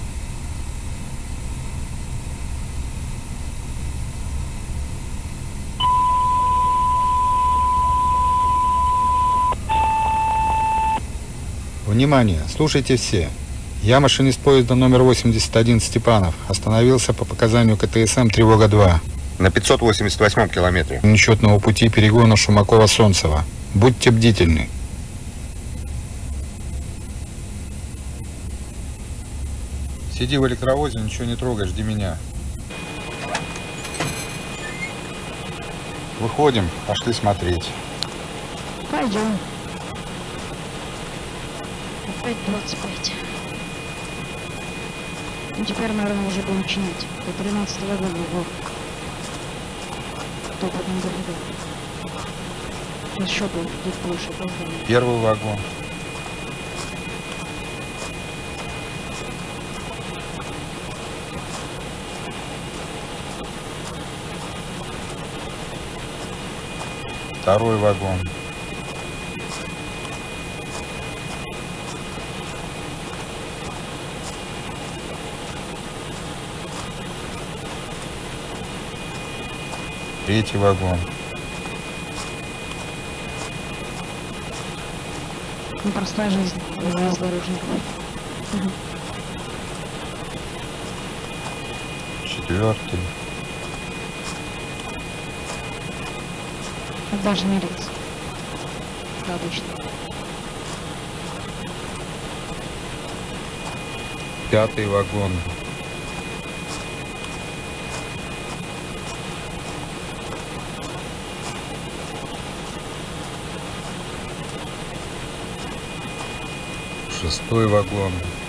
Внимание! Слушайте все. Я машинист поезда номер 81 Степанов. Остановился по показанию КТСМ тревога 2. На 588 километре. Нечетного пути перегона Шумакова-Солнцева. Будьте бдительны. Сиди в электровозе, ничего не трогай, жди меня. Выходим, пошли смотреть. Пойдем. Опять 25. Ну теперь, наверное, уже будем чинить. До 13 вагона был. Кто потом добегал. Еще будет больше опоздания. Первый вагон. Второй вагон. Третий вагон. Непростая жизнь железнодорожников. Четвертый. Даже не рельс. Как обычно. Пятый вагон. Шестой вагон.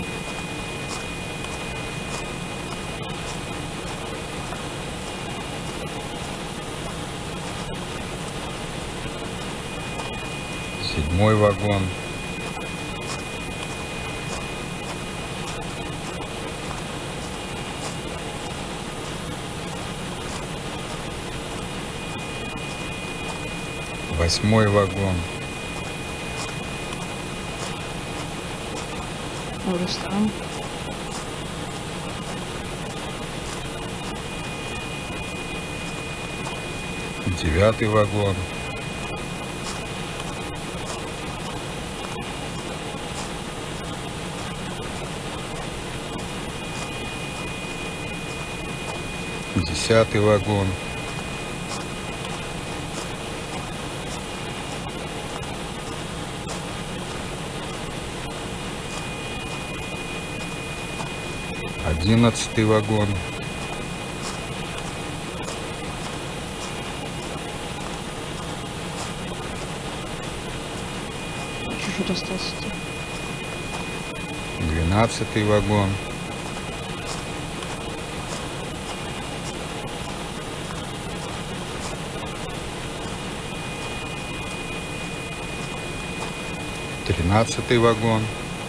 Седьмой вагон. Восьмой вагон. Рустам. Девятый вагон. Десятый вагон. Одиннадцатый вагон. Чуть-чуть остался. 12-й вагон. Тринадцатый вагон.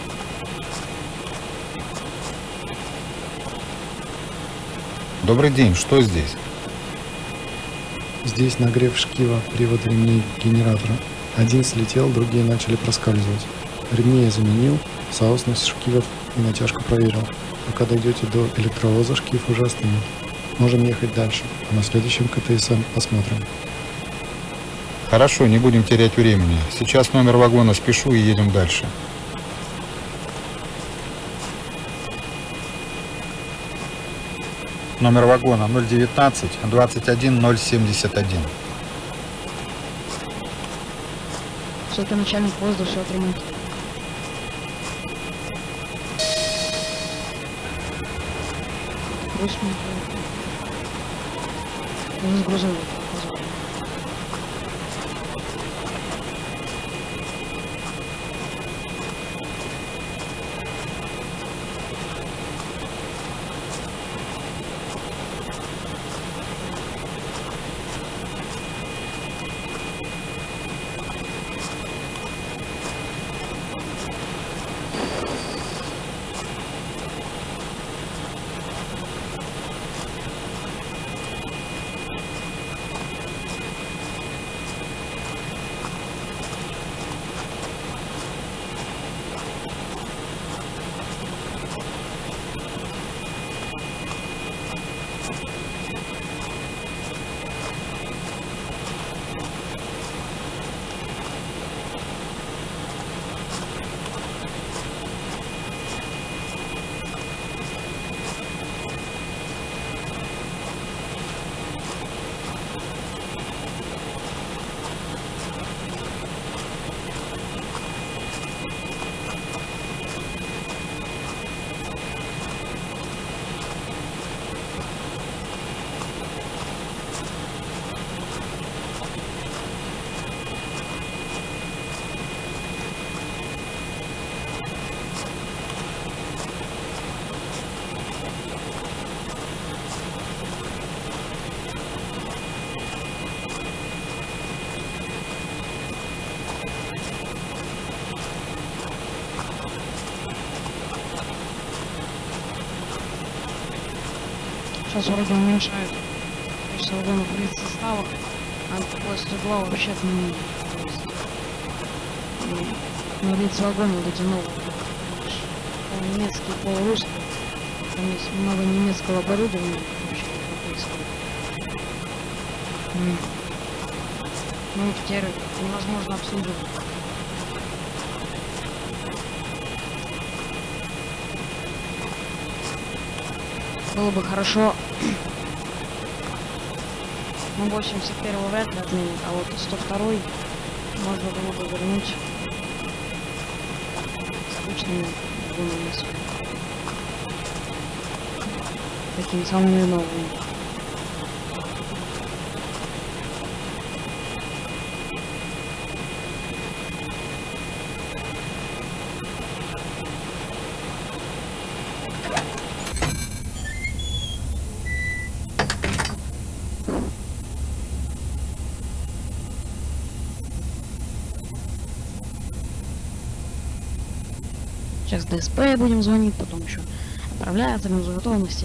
Добрый день, что здесь? Здесь нагрев шкива, привод ремней генератора. Один слетел, другие начали проскальзывать. Ремни я заменил, соосность шкивов и натяжку проверил. Пока дойдете до электровоза, шкив уже остынет. Можем ехать дальше, а на следующем КТСМ посмотрим. Хорошо, не будем терять времени. Сейчас номер вагона спешу и едем дальше. Номер вагона 019 21 071. Все-таки начальник поезда все отремонтирует. С грузовым. сейчас вроде уменьшают количество вагонов в составах, а поезд угла вообще отменили. На лица вагоны вот эти новые, полунемецкие, полурусские, там есть много немецкого оборудования, вообще европейского. Ну, теперь невозможно обслуживать. Было бы хорошо, ну 81-го вряд ли отменить, а вот 102-й можно было бы вернуть скучными вагонами, такими самыми новыми. Сейчас ДСП будем звонить, потом еще отправляться без готовности.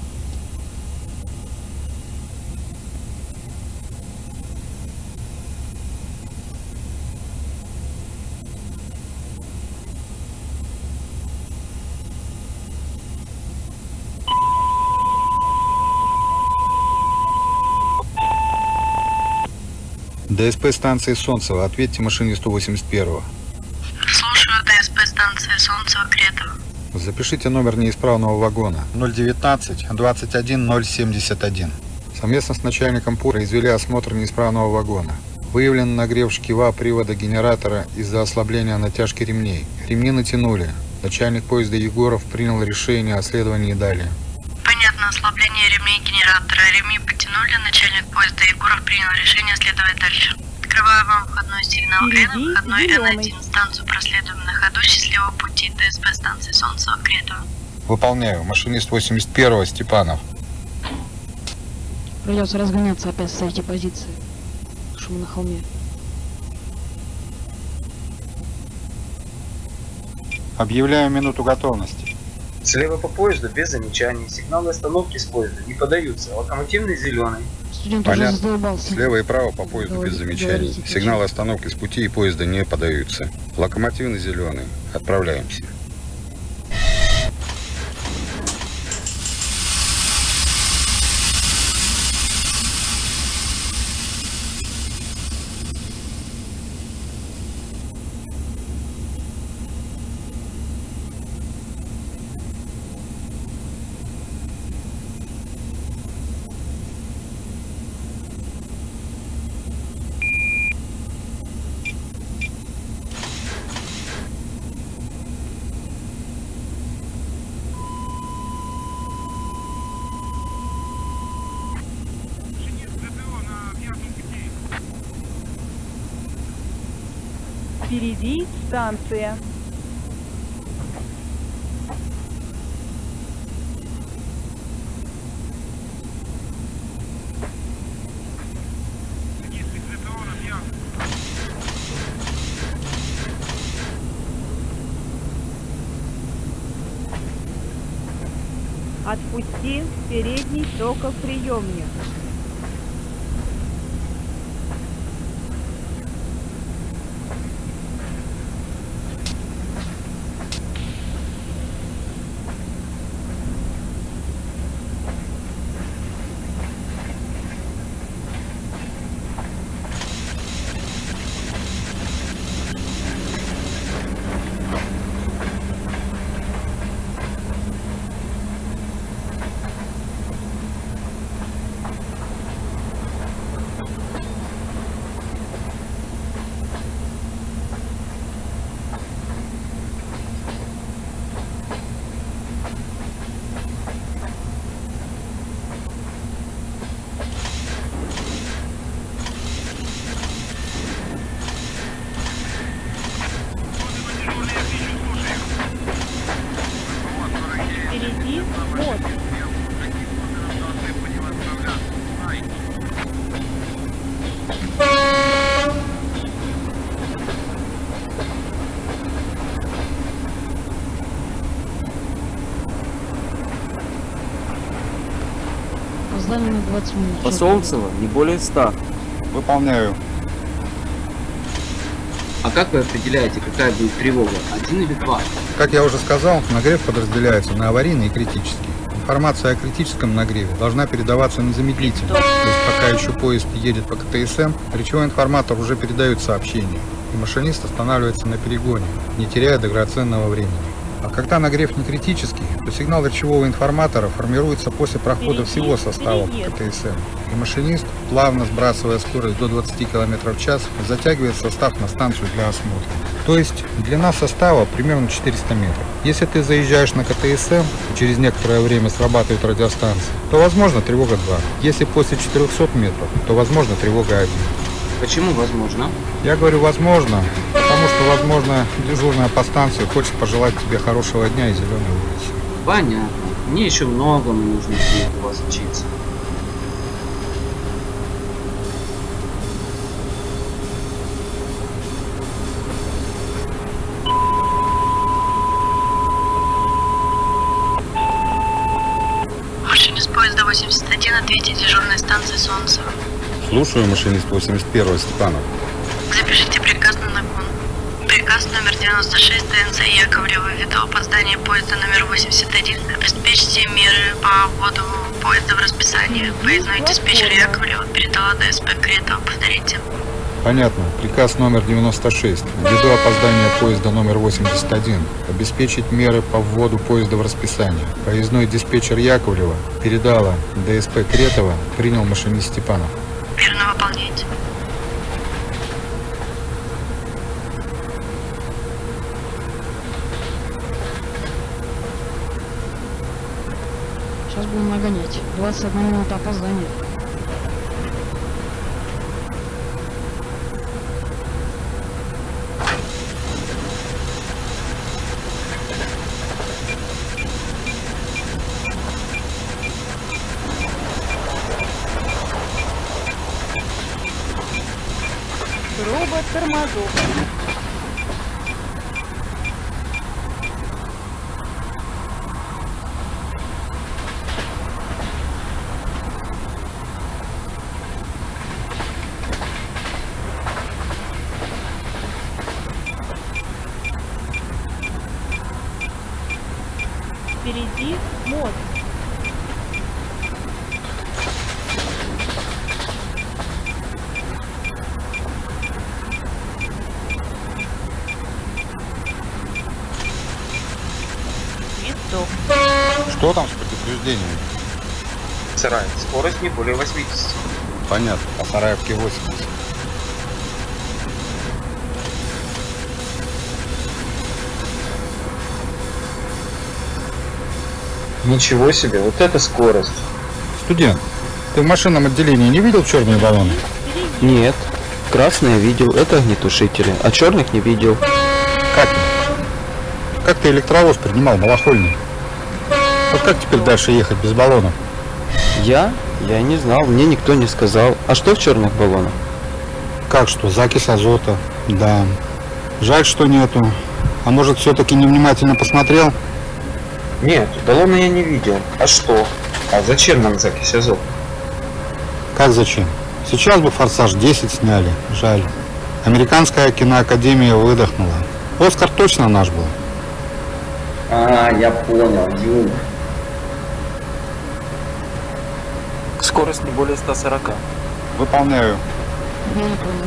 ДСП станции Солнцево. Ответьте машинисту 81-го. Слушаю, ДСП станции Солнцево, Кретово. Запишите номер неисправного вагона 019 21 071. Совместно с начальником ПУ произвели осмотр неисправного вагона. Выявлен нагрев шкива привода генератора из-за ослабления натяжки ремней. Ремни натянули. Начальник поезда Егоров принял решение о следовании далее. Понятно, ослабление ремней генератора. Ремни потянули, начальник поезда Егоров принял решение следовать дальше. Открываю вам входной сигнал N, входной N1. Станцию проследуем на ходу. Счастливого пути. ДСП станции Солнцево, Кретово. Выполняю. Машинист 81-го Степанов. Придется разгоняться опять с этой позиции. Шум на холме. Объявляю минуту готовности. Слева по поезду без замечаний. Сигналы остановки с поезда не подаются. Локомотивный зеленый. Студент уже задолбался. Слева и право по поезду без замечаний. Сигналы остановки с пути и поезда не подаются. Локомотивный зеленый. Отправляемся. Впереди станция. Отпусти передний токоприемник. опоздали на 20 минут. По Солнцево не более 100. Выполняю. А как вы определяете, какая будет тревога? 1 или 2? Как я уже сказал, нагрев подразделяется на аварийный и критический. Информация о критическом нагреве должна передаваться незамедлительно. То есть пока еще поезд едет по КТСМ, речевой информатор уже передает сообщение, и машинист останавливается на перегоне, не теряя драгоценного времени. А когда нагрев не критический, то сигнал речевого информатора формируется после прохода всего состава по КТСМ, и машинист, плавно сбрасывая скорость до 20 км в час, затягивает состав на станцию для осмотра. То есть длина состава примерно 400 метров. Если ты заезжаешь на КТСМ и через некоторое время срабатывает радиостанция, то возможно тревога 2. Если после 400 метров, то возможно тревога 1. Почему возможно? Я говорю возможно, потому что, возможно, дежурная по станции хочет пожелать тебе хорошего дня и зеленой улицы. Понятно. Мне еще многому нужно будет у вас учиться. Машинист поезда 81, ответьте дежурной станции Солнцево. Слушаю, машинист 81-го, Степанов. Запишите приказ на нагон. Приказ номер 96 ТНЦ Яковлева ввиду опоздания поезда номер 81. Обеспечьте меры по вводу поезда в расписание. Поездной диспетчер Яковлева передала ДСП Кретова. Повторите. Понятно. Приказ номер 96. Ввиду опоздания поезда номер 81. Обеспечить меры по вводу поезда в расписание. Поездной диспетчер Яковлева передала ДСП Кретова. Принял машинист Степанов. Верно выполняйте. Сейчас будем нагонять. 21 минута опоздания. Робот тормозов. Впереди мост. Свисток. Что там с предупреждением? Сарай. Скорость не более 80. Понятно. По Сараевке 80. Ничего себе, вот это скорость. Студент, ты в машинном отделении не видел черные баллоны? Нет. Красные видел, это огнетушители, а черных не видел. Как? Как ты электровоз принимал, малохольный? Вот как теперь дальше ехать без баллонов? Я не знал, мне никто не сказал. А что в черных баллонах? Как что? Закись азота. Да. Жаль, что нету. А может, все-таки невнимательно посмотрел? Нет, баллона я не видел. А что? А зачем нам закись азота? Как зачем? Сейчас бы «Форсаж 10» сняли. Жаль. Американская киноакадемия выдохнула. Оскар точно наш был. А, я понял, Дюна. Скорость не более 140. Выполняю. Я не понял.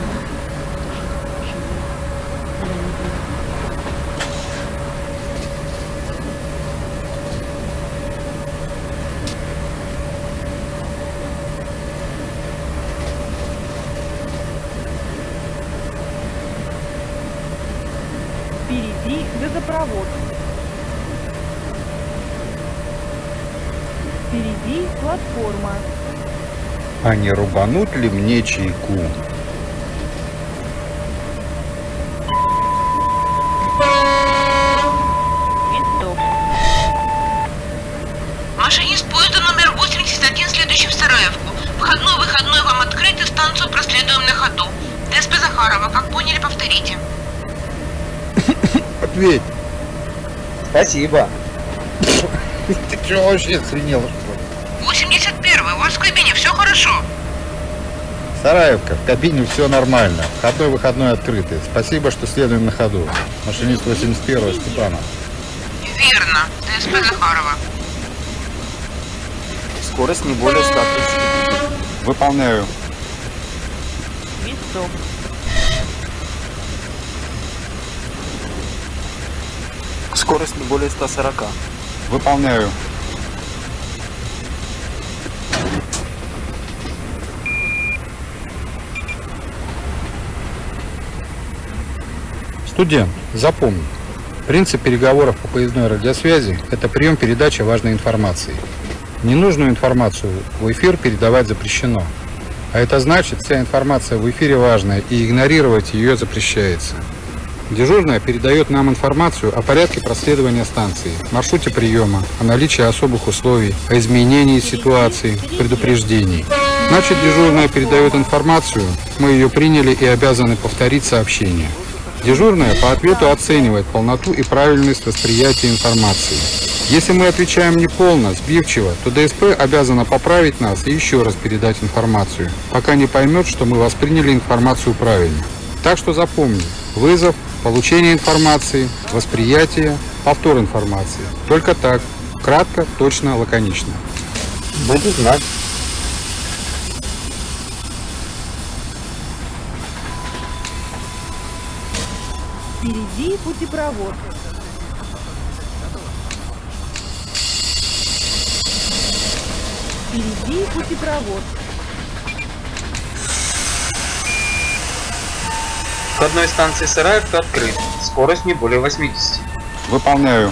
Впереди газопровод. Впереди платформа. А не рубанут ли мне чайку? Свисток. Машинист поезда номер 81, следующий в Сараевку. Входной-выходной вам открыт, и станцию проследуем на ходу. ДСП Захарова, как поняли, повторите. Ответь. Спасибо. Ты что, вообще охренел, что ли? 81-й, у вас в кабине Сараевка, в кабине все нормально. Входной-выходной открыты. Спасибо, что следуем на ходу. Машинист 81-го, Степанов. Верно. ДСП Захарова. Скорость не более 130. Выполняю. Вестов. Скорость не более 140. Выполняю. Студент, запомни. Принцип переговоров по поездной радиосвязи – это прием передачи важной информации. Ненужную информацию в эфир передавать запрещено. А это значит, вся информация в эфире важная, и игнорировать ее запрещается. Дежурная передает нам информацию о порядке проследования станции, маршруте приема, о наличии особых условий, о изменении ситуации, предупреждений. Значит, дежурная передает информацию, мы ее приняли и обязаны повторить сообщение. Дежурная по ответу оценивает полноту и правильность восприятия информации. Если мы отвечаем неполно, сбивчиво, то ДСП обязана поправить нас и еще раз передать информацию, пока не поймет, что мы восприняли информацию правильно. Так что запомни, вызов, получение информации, восприятие, повтор информации. Только так, кратко, точно, лаконично. Буду знать. Впереди путепровод. Впереди путепровод. Входной станции Сараевка открыт. Скорость не более 80. Выполняю.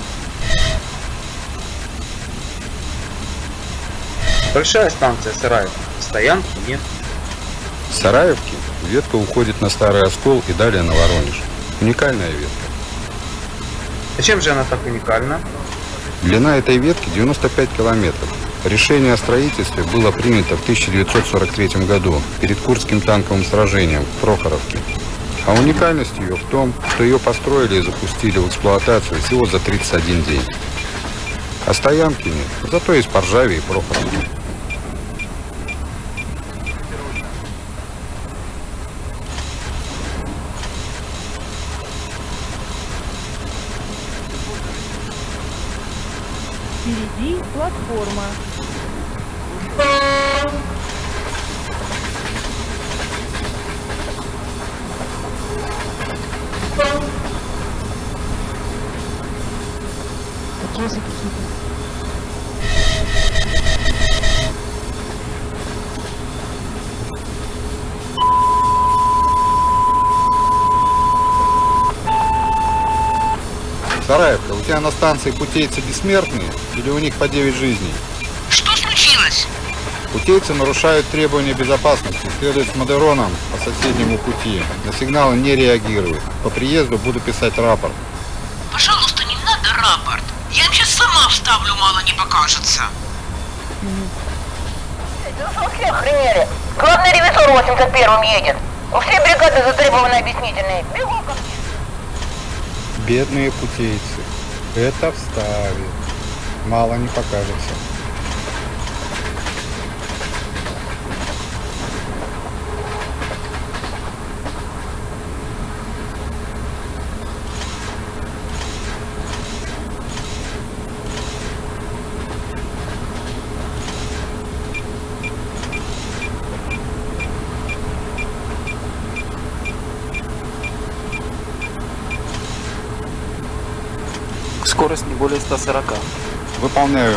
Большая станция Сараевка. Стоянки нет. С Сараевки ветка уходит на Старый Оскол и далее на Воронеж. Уникальная ветка. Зачем же она так уникальна? Длина этой ветки 95 километров. Решение о строительстве было принято в 1943 году перед Курским танковым сражением в Прохоровке. А уникальность ее в том, что ее построили и запустили в эксплуатацию всего за 31 день. А стоянки нет, зато есть Поржаве и Прохоровке. Впереди платформа. Какие за какие-то? Сараевка, у тебя на станции путейцы бессмертные или у них по 9 жизней? Что случилось? Путейцы нарушают требования безопасности, следуют с Мадероном по соседнему пути. На сигналы не реагируют. По приезду буду писать рапорт. Пожалуйста, не надо рапорт. Я им сейчас сама вставлю, мало не покажется. Все охренели. Главный ревизор 81-м едет. У всей бригады затребованы объяснительные. Бегом ко мне. Бедные путейцы. Это вставит. Мало не покажется. Скорость не более 140. Выполняю.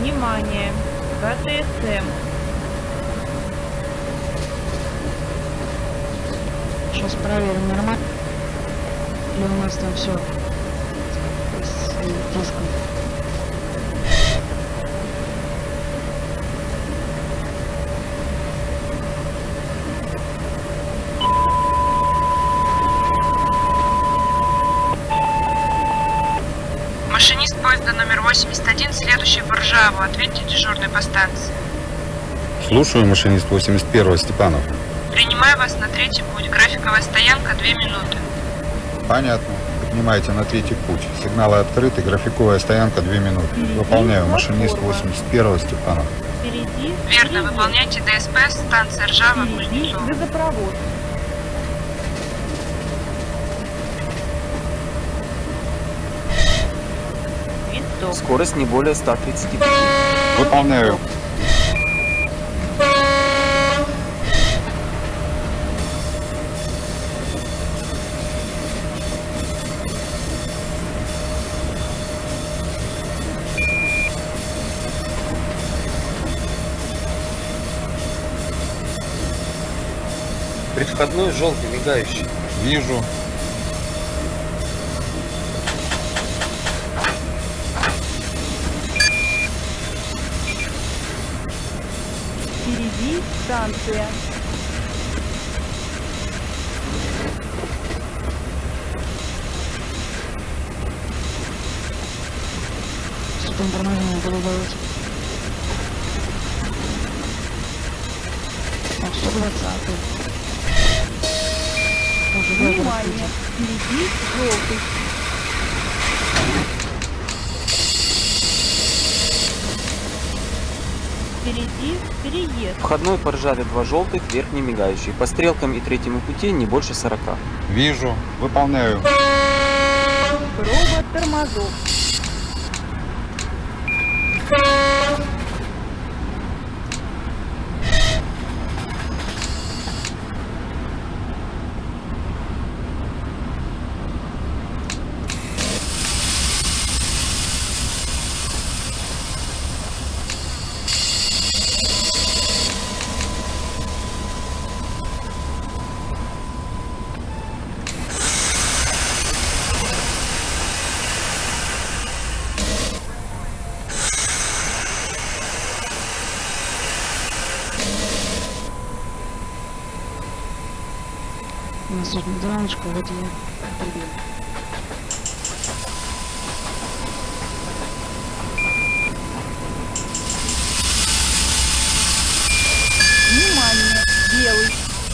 Внимание! КТСМ. Сейчас проверим, нормально или у нас там все с диском. Машинист поезда номер 81, следующий в Ржаву. Ответьте дежурный по станции. Слушаю, машинист 81-го, Степанов. Принимаю вас на третий путь. Графиковая стоянка 2 минуты. Понятно. Поднимайте на третий путь. Сигналы открыты, графиковая стоянка 2 минуты. Выполняю, машинист 81-го, Степанов. Впереди. Верно, выполняйте ДСП, станция Ржава, Кузнецов. Газопровод. Скорость не более 135. Выполняю. Предвходной желтый мигающий. Вижу. Впереди станция. Потом промажение буду делать. Так, 120-й. Внимание! Впереди желтый. Впереди переезд. Входной по Ржаве 2 желтых, верхний мигающий. По стрелкам и третьему пути не больше 40. Вижу. Выполняю. Проба тормозов. У нас тут драночка, вот я прибил. Внимание! Белый.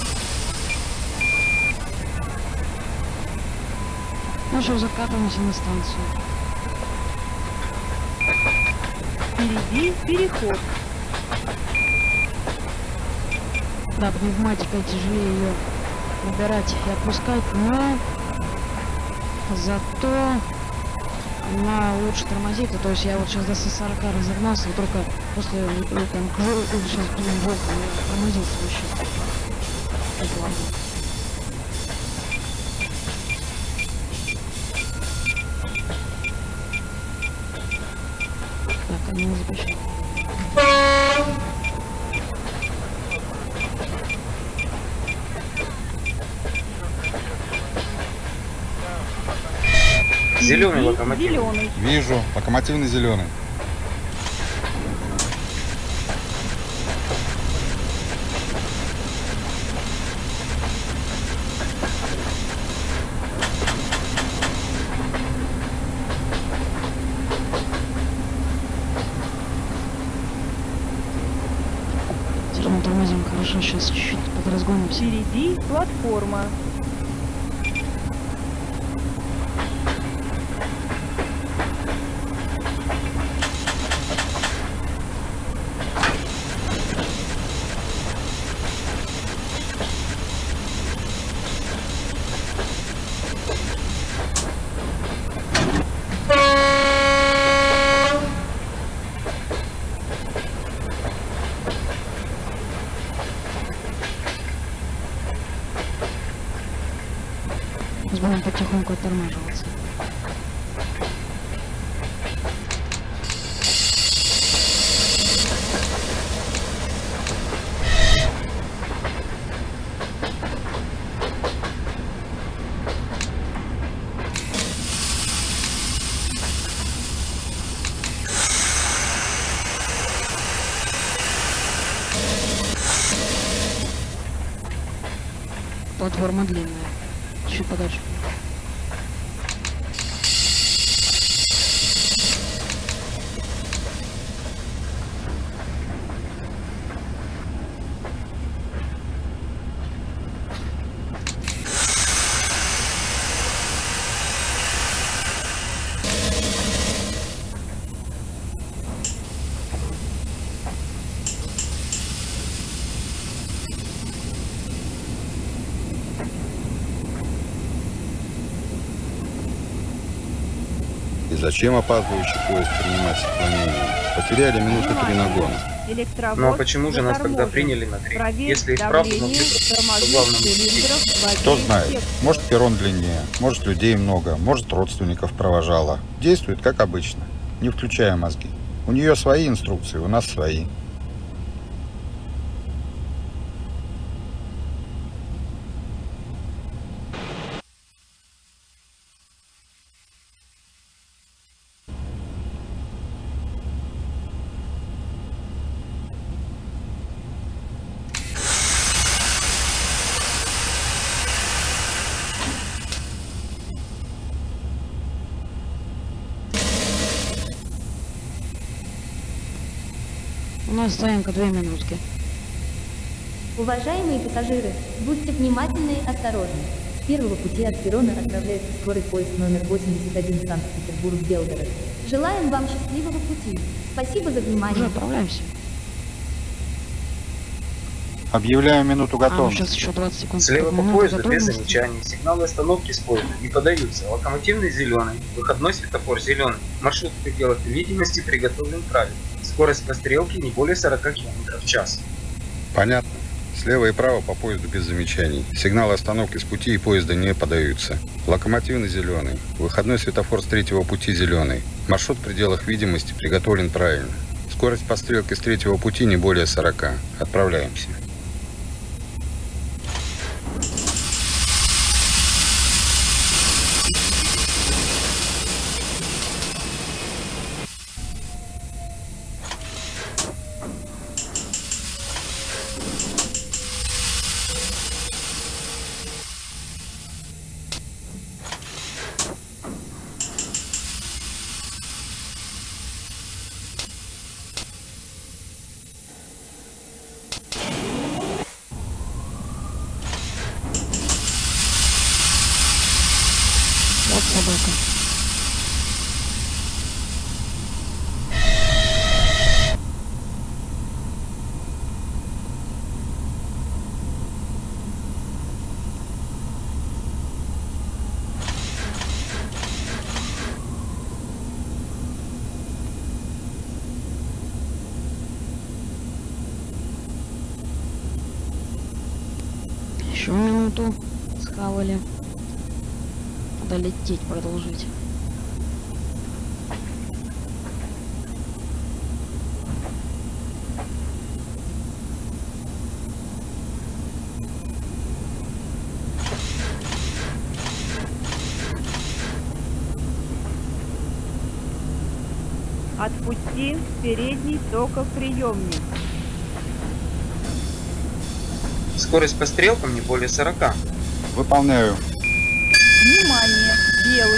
Ну что, закатываемся на станцию. Впереди переход. Да, пневматикой тяжелее ее набирать и опускать, но зато она лучше тормозит. То есть я вот сейчас до 40 разогнался, и только после там сейчас блин, волка я тормозился вообще. Так, ладно. Так, они не запишут. Зеленый локомотив. Зеленый. Вижу. Локомотивный зеленый. Зеленый тормозим, хорошо, сейчас чуть-чуть подразгонимся. Впереди платформа. Будем потихоньку оттормаживаться. платформа длинная. Чуть подальше. И зачем опаздывающий поезд принимать отклонение? Потеряли минуты 3 нагона. Ну а почему же нас тогда приняли на 3? Если и вправду могли то главное... Кто знает, может перрон длиннее, может людей много, может родственников провожало. Действует как обычно, не включая мозги. У нее свои инструкции, у нас свои. У нас стоянка 2 минутки. Уважаемые пассажиры, будьте внимательны и осторожны. С первого пути от перрона отправляется скорый поезд номер 81 Санкт-Петербург-Белгород. Желаем вам счастливого пути. Спасибо за внимание. Уже отправляемся. Объявляю минуту готовности. Сейчас еще 20 секунд. Слева по поезду без замечаний. Сигналы остановки с поезда не подаются. Локомотивный зеленый, выходной светофор зеленый. Маршрут в пределах видимости приготовлен правильно. Скорость по стрелке не более 40 км в час. Понятно. Слева и право по поезду без замечаний. Сигналы остановки с пути и поезда не подаются. Локомотивный зеленый. Выходной светофор с третьего пути зеленый. Маршрут в пределах видимости приготовлен правильно. Скорость по стрелке с третьего пути не более 40. Отправляемся. Вот собака. Еще минуту схавали. Надо лететь, продолжить. Отпусти передний токоприемник. Скорость по стрелкам не более 40. Выполняю. Внимание! Белый.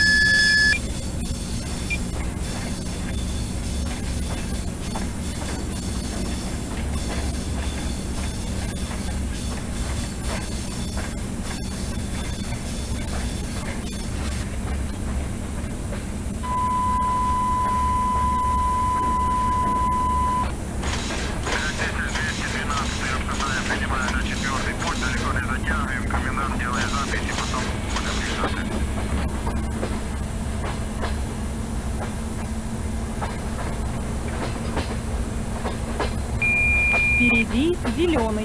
Впереди зеленый.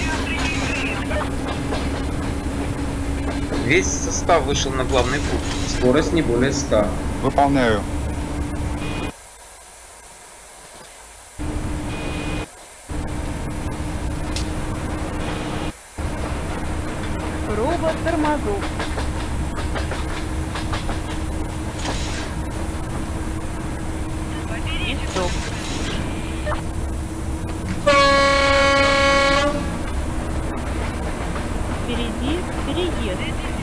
Весь состав вышел на главный путь. Скорость не более 100. Выполняю. Робот тормозов. И стоп. Впереди переезд.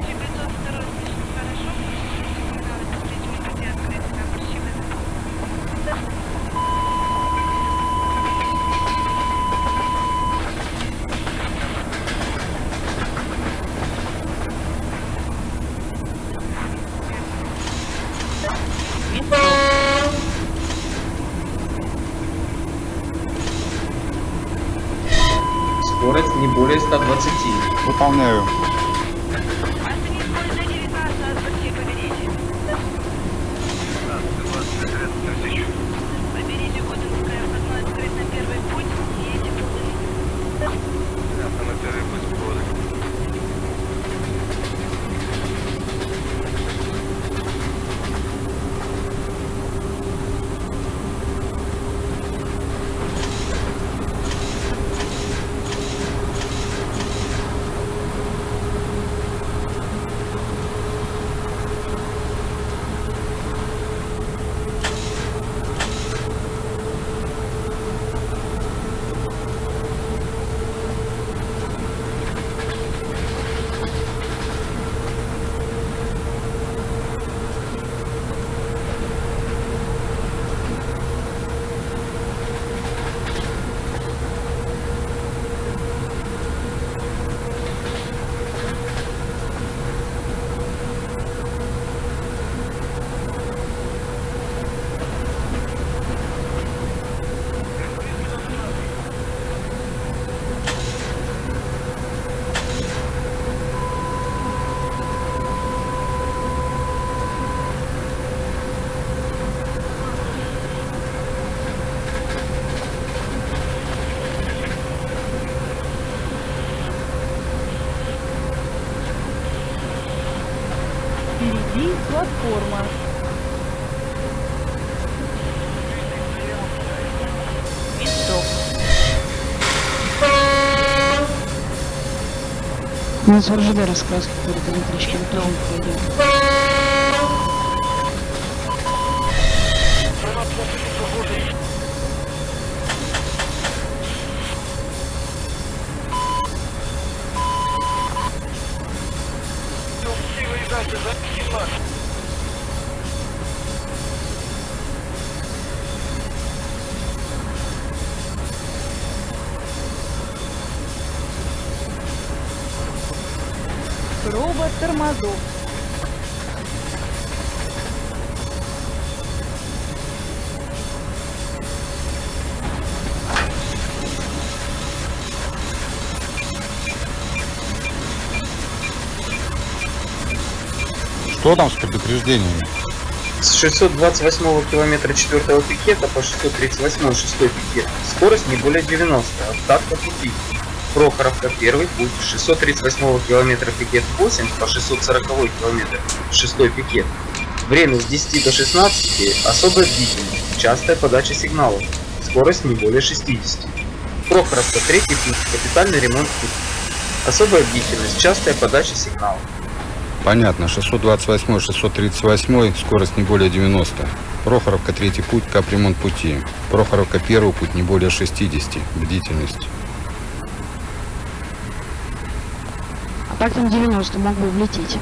Скорость не более 120. Выполняю. Впереди платформа. И стоп. У нас в РЖД раскраски перед электричкой. Робот тормозов. Что там с предупреждениями? С 628 километра 4 пикета по 638 6 пикет. Скорость не более 90. Остатка пути. Прохоровка, первый путь, 638 километра пикет 8 по 640 километр 6 пикет. Время с 10 до 16, особая бдительность, частая подача сигналов, скорость не более 60. Прохоровка, третий путь, капитальный ремонт пути, особая бдительность, частая подача сигналов. Понятно. 628, 638, скорость не более 90. Прохоровка, третий путь, капремонт пути. Прохоровка, первый путь, не более 60. Бдительность. А так там 90 мог бы влететь.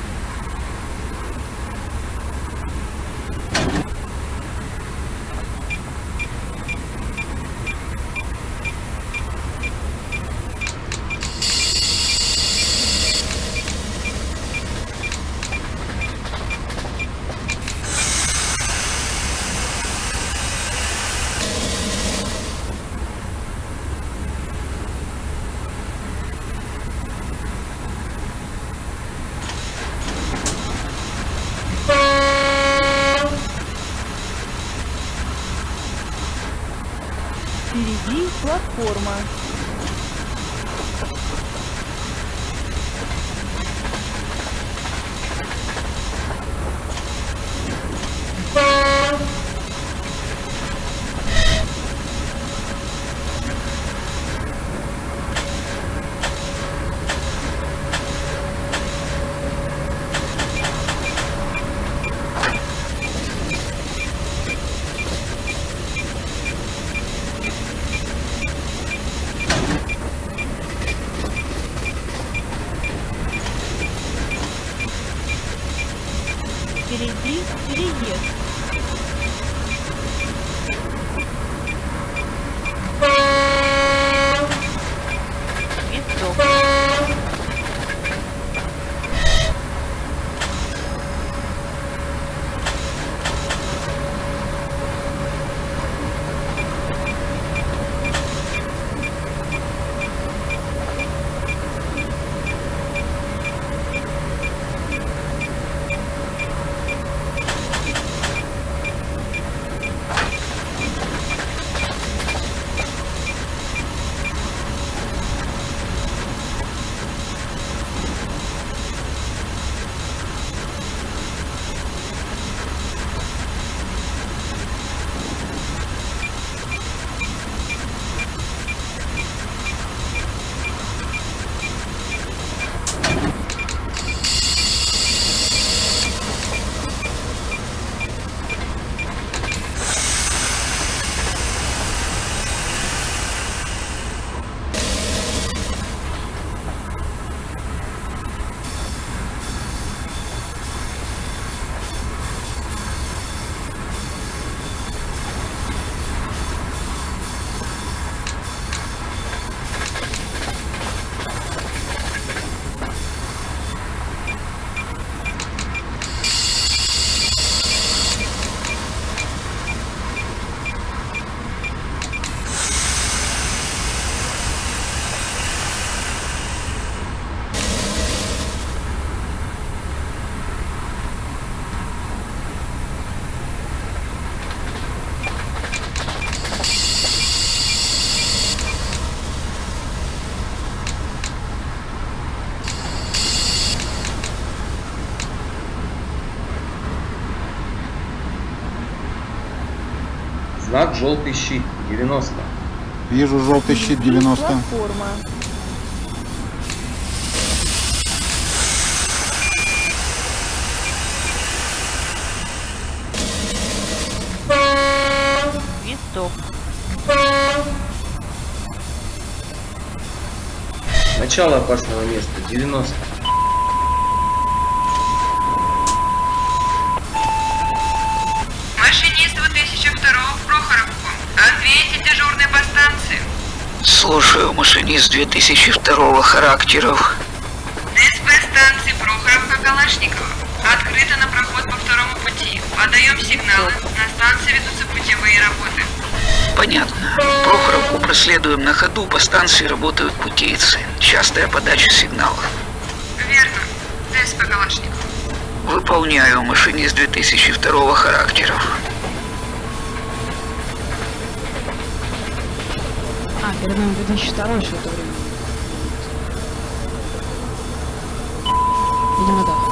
Впереди платформа. Переезд. Висок. Знак желтый щит 90. Вижу желтый щит 90. Платформа. Висок. Начало опасного места 90. Машинист 2002 в Прохоровку. Ответьте дежурной по станции. Слушаю, машинист 2002 характеров. ДСП станции Прохоровка Калашникова. Открыто на проход по второму пути. Подаем сигналы. На станции ведутся путевые работы. Понятно. Прохоровку проследуем на ходу, по станции работают путейцы. Частая подача сигналов. Верно. ДСП Калашникова. Выполняю, машинист 2002 характеров. Перед нами 2002 все это время. Видимо, да.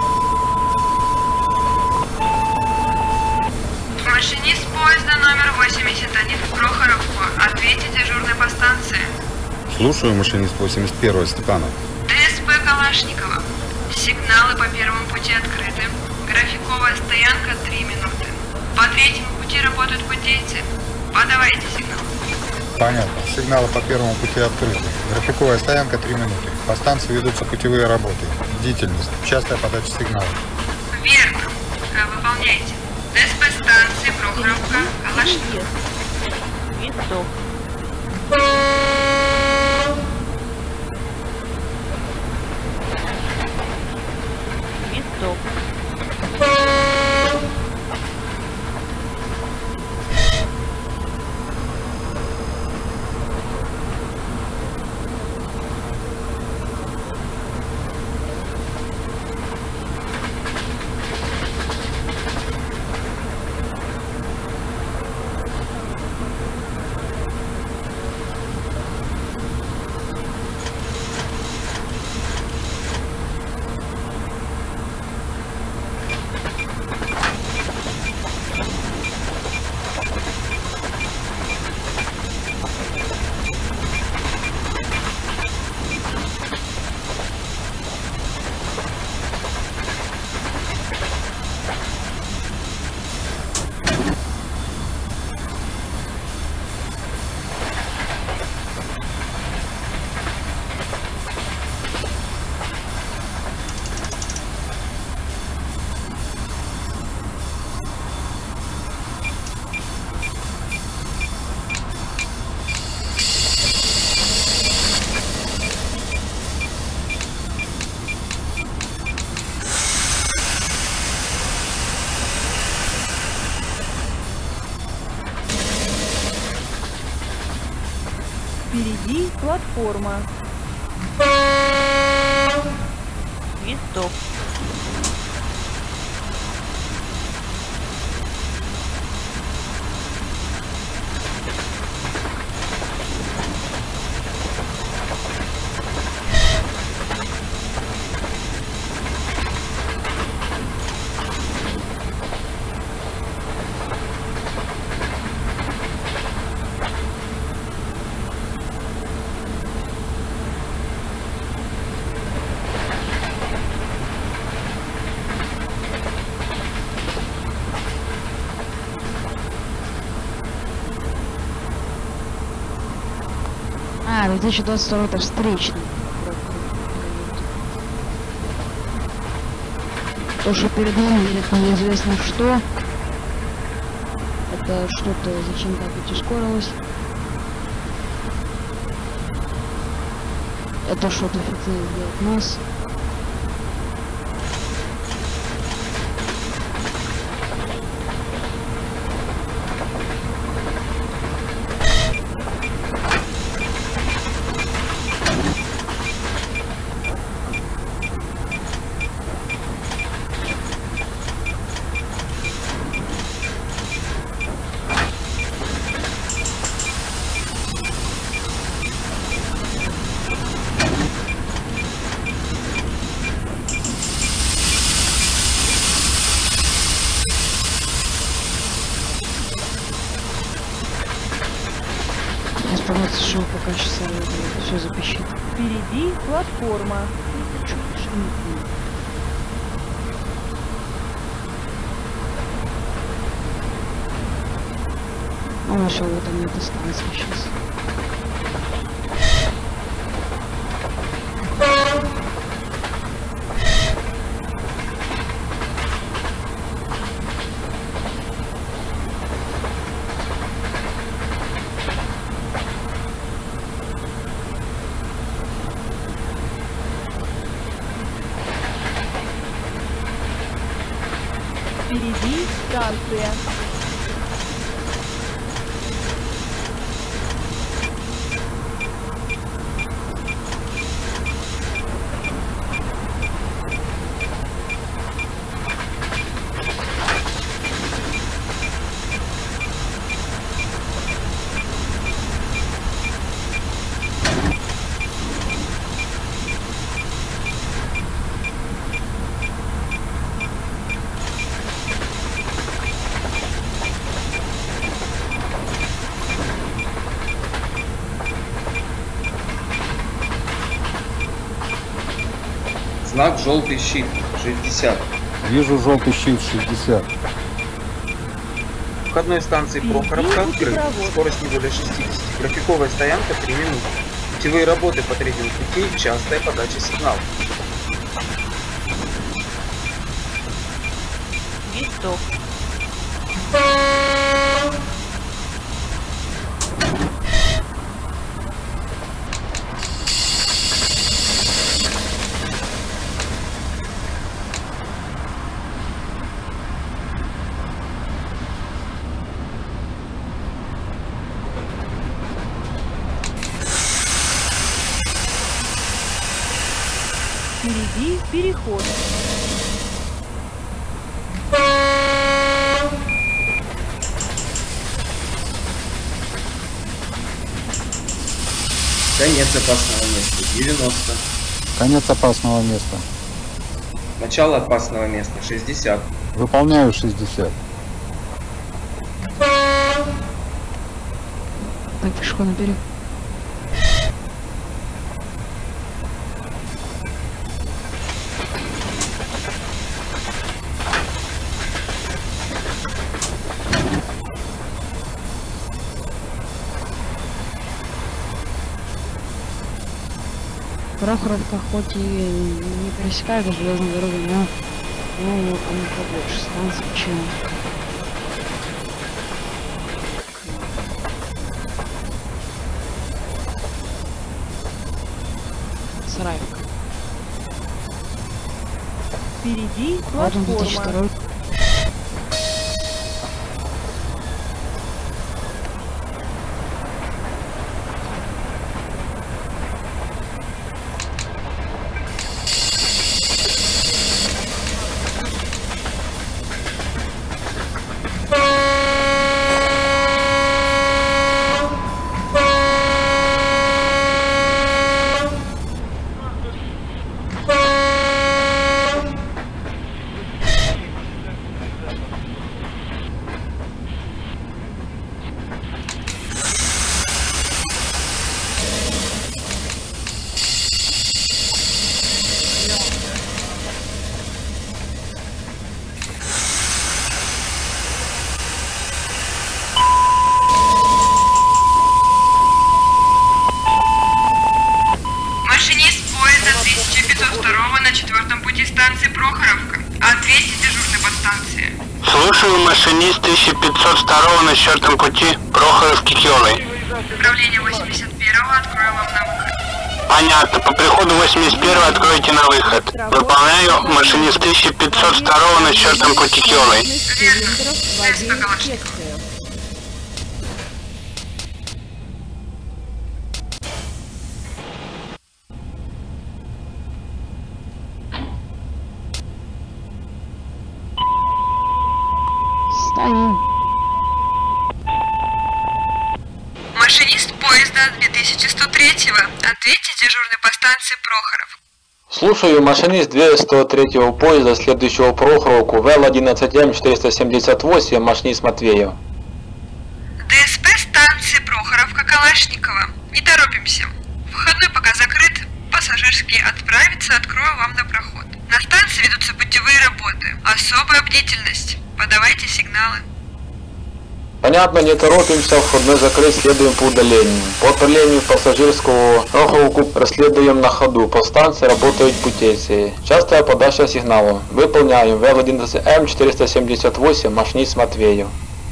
Машинист поезда номер 81 в Прохоровку. Ответьте дежурной по станции. Слушаю, машинист 81 Степанов. ДСП Калашникова. Сигналы по первому пути открыты. Графиковая стоянка 3 минуты. По третьему пути работают путейцы. Подавайте сигнал. Понятно. Сигналы по первому пути открыты. Графиковая стоянка 3 минуты. По станции ведутся путевые работы. Бдительность. Частая подача сигналов. Верно. Выполняйте. ДСП станции Прохоровка Калашникова. Висок. Висок. Впереди платформа. Свисток. А, 2022 это встречный. То, что перед нами едет неизвестно что. Это что-то зачем-то опять ускорилось. Это что-то хотело делать нас. Оставаться, что пока часа все запищит. Впереди платформа. Он нашел в этом нет станции сейчас. Впереди станция. Знак желтый щит 60. Вижу желтый щит 60. Входной станции Прохоровка открыт. Скорость не более 60. Графиковая стоянка 3 минуты. Путевые работы по третьему пути, частая подача сигналов. Свисток. Впереди переход. Конец опасного места 90. Конец опасного места. Начало опасного места 60. Выполняю 60. Так, пешеходный переход. Прохоровка хоть и не пересекает железную дорогу, но он побольше станций, чем Сараевка. Впереди Вот он, платформа. 2002. станции Прохоровка. Ответьте дежурной подстанции. Слушаю, машинист 1502 на четвертом пути Прохоровки Кёлы. Управление 81-го, открою вам на выход. Понятно, по приходу 81-го откройте на выход. Выполняю, машинист 1502 на четвертом пути Кёлы. Стоим. Машинист поезда 2103-го. Ответьте дежурной по станции Прохоров. Слушаю, машинист 203 поезда, следующего Прохоровку, ВЛ-11М478, машинист Матвеев. ДСП станции Прохоровка Калашникова. Не торопимся. Входной пока закрыт. Пассажирский отправится, открою вам на проход. На станции ведутся путевые работы. Особая бдительность. Подавайте сигналы. Понятно, не торопимся, входной закрыт, следуем по удалению. По отправлению пассажирского Прохоровку расследуем на ходу. По станции работают путейцы. Частая подача сигналу. Выполняем. ВЛ-11М478, машинист Матвеев.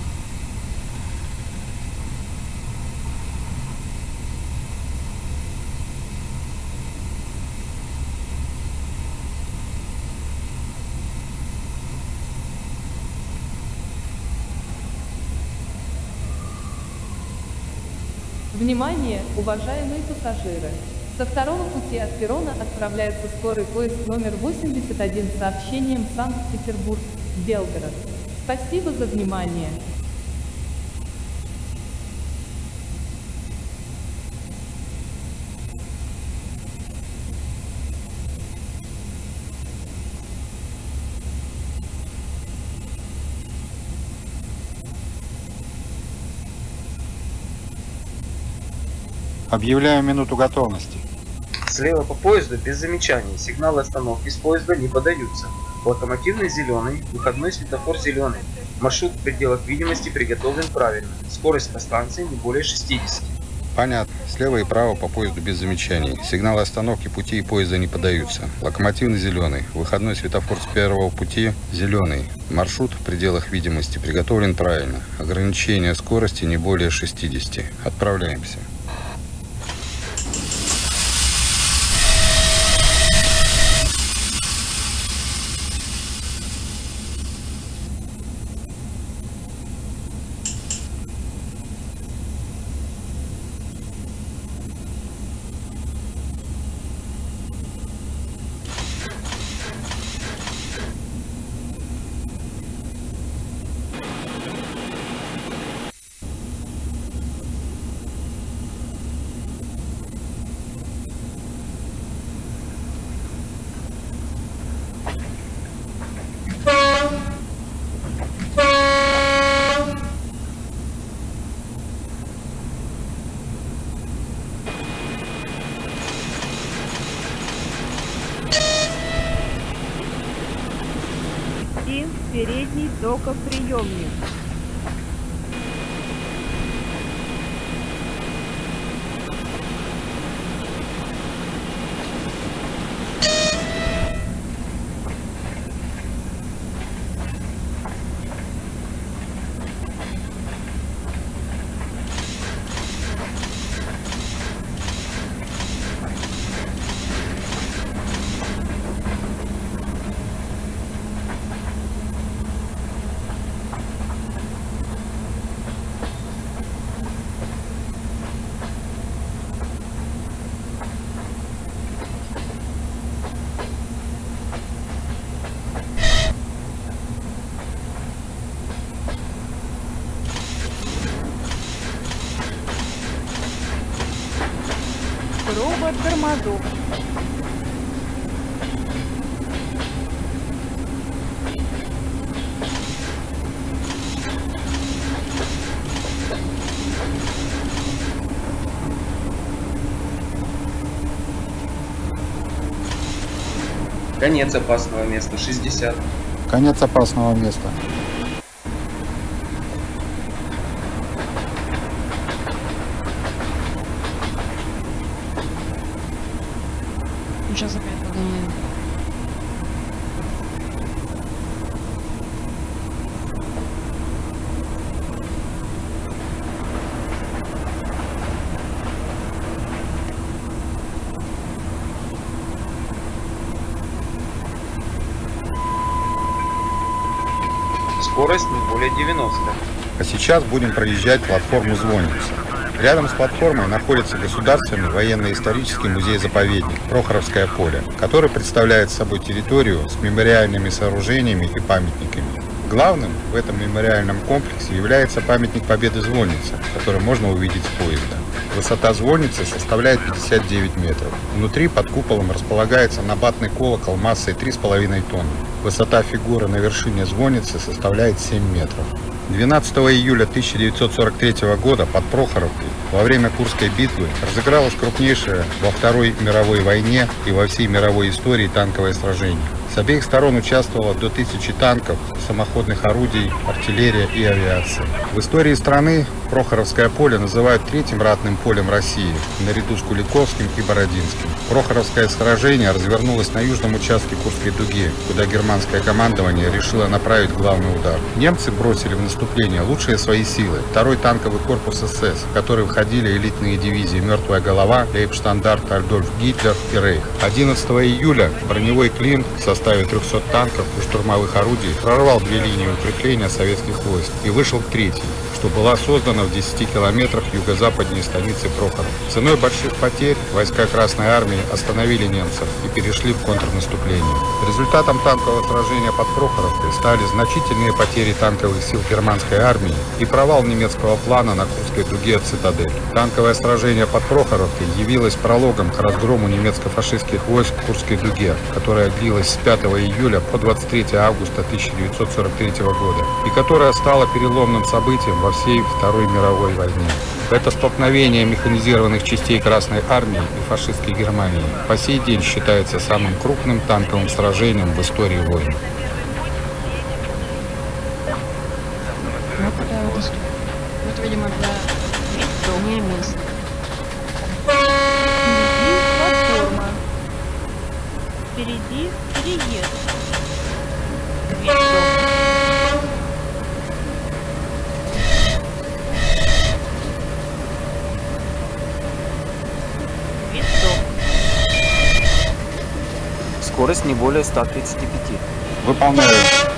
Внимание, уважаемые пассажиры! Со второго пути от перрона отправляется скорый поезд номер 81 с сообщением Санкт-Петербург-Белгород. Спасибо за внимание! Объявляю минуту готовности. Слева по поезду без замечаний. Сигналы остановки с поезда не подаются. Локомотивный зеленый, выходной светофор зеленый. Маршрут в пределах видимости приготовлен правильно. Скорость по станции не более 60. Понятно. Слева и право по поезду без замечаний. Сигналы остановки пути и поезда не подаются. Локомотивный зеленый. Выходной светофор с первого пути зеленый. Маршрут в пределах видимости приготовлен правильно. Ограничение скорости не более 60. Отправляемся. И передний токоприемник. Робот тормозов. Конец опасного места 60. Конец опасного места. Сейчас опять погоняем. Скорость не более 90. А сейчас будем проезжать платформу Звонница. Рядом с платформой находится Государственный военно-исторический музей-заповедник Прохоровское поле, который представляет собой территорию с мемориальными сооружениями и памятниками. Главным в этом мемориальном комплексе является памятник Победы Звонница, который можно увидеть с поезда. Высота звонницы составляет 59 метров. Внутри под куполом располагается набатный колокол массой 3,5 тонны. Высота фигуры на вершине звонницы составляет 7 метров. 12 июля 1943 года под Прохоровкой во время Курской битвы разыгралось крупнейшее во Второй мировой войне и во всей мировой истории танковое сражение. С обеих сторон участвовало до 1000 танков, самоходных орудий, артиллерия и авиация. В истории страны Прохоровское поле называют третьим ратным полем России, наряду с Куликовским и Бородинским. Прохоровское сражение развернулось на южном участке Курской дуги, куда германское командование решило направить главный удар. Немцы бросили в наступление лучшие свои силы. Второй танковый корпус СС, в который входили элитные дивизии «Мертвая голова», «Лейбштандарт», «Адольф Гитлер» и «Рейх». 11 июля броневой клин в составе 300 танков и штурмовых орудий прорвал две линии укрепления советских войск и вышел к третьей, что была создана в 10 километрах юго-западнее станицы Прохоров. Ценой больших потерь войска Красной Армии остановили немцев и перешли в контрнаступление. Результатом танкового сражения под Прохоровкой стали значительные потери танковых сил германской армии и провал немецкого плана на Курской дуге «Цитадель». Танковое сражение под Прохоровкой явилось прологом к разгрому немецко-фашистских войск в Курской дуге, которая длилась с 5 июля по 23 августа 1943 года и которая стала переломным событием во всей Второй мировой войне. Это столкновение механизированных частей Красной Армии и фашистской Германии по сей день считается самым крупным танковым сражением в истории войны. Вот, видимо, для мест. Платформа. Впереди переезд. Скорость не более 135. Выполняю.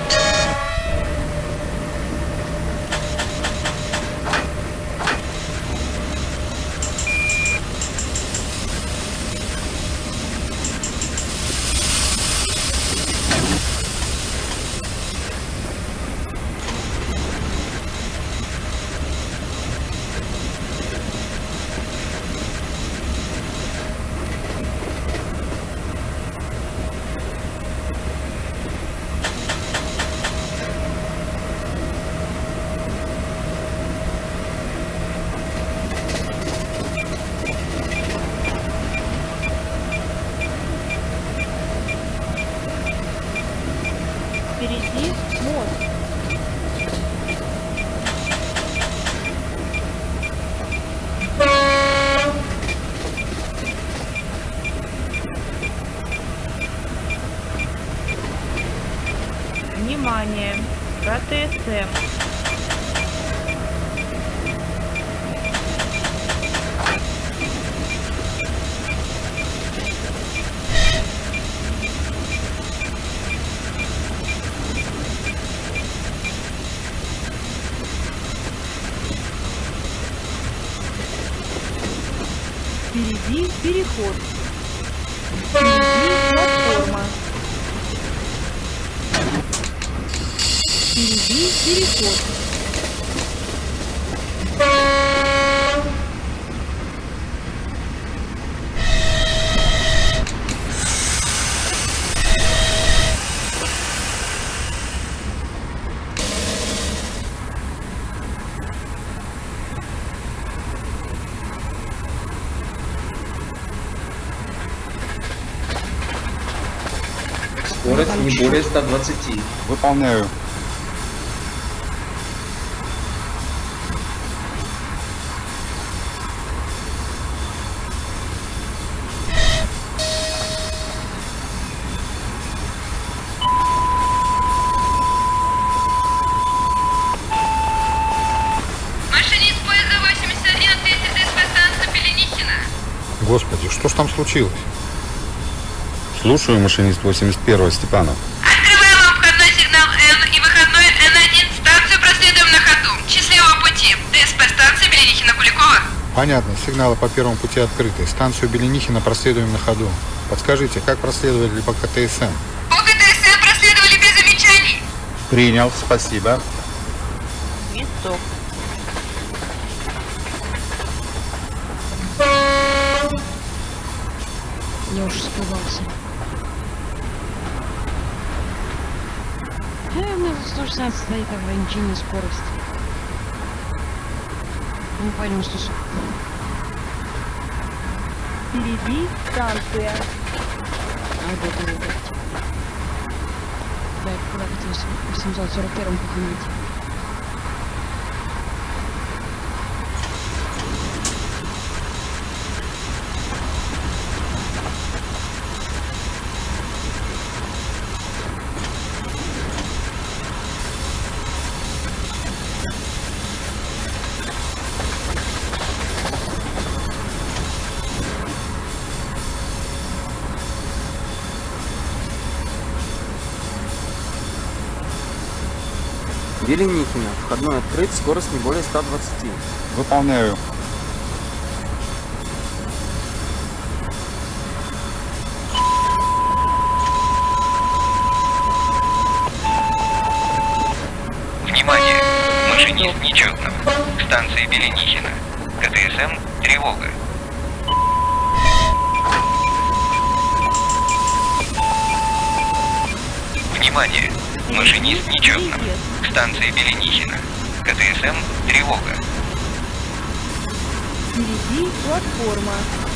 Впереди мост. Внимание! КТСМ. Впереди переход. Впереди платформа. Впереди переход. Скорость не более 120. Выполняю. Машинист поезда 81 ответит СП станция Пеленихина. Господи, что ж там случилось? Слушаю, машинист 81-го, Степанов. Открываем вам входной сигнал Н и выходной Н1 Беленихина Куликова? Понятно, сигналы по первому пути открыты. Станцию Беленихина проследуем на ходу. Подскажите, как проследовали по КТСМ? По КТСМ проследовали без замечаний. Принял, спасибо. Висок. Я уж испугался. У меня за 116 стоит ограничение скорости. Ну, пойдем 140. Впереди станция. Да, куда хотелось в 741 походить. Беленихина. Входной открыт, скорость не более 120. Выполняю. Внимание! Машинист нечетным. Станция Беленихина. КТСМ тревога. Внимание! Машинист нечетным. Станция Беленихина. КТСМ тревога. Впереди платформа.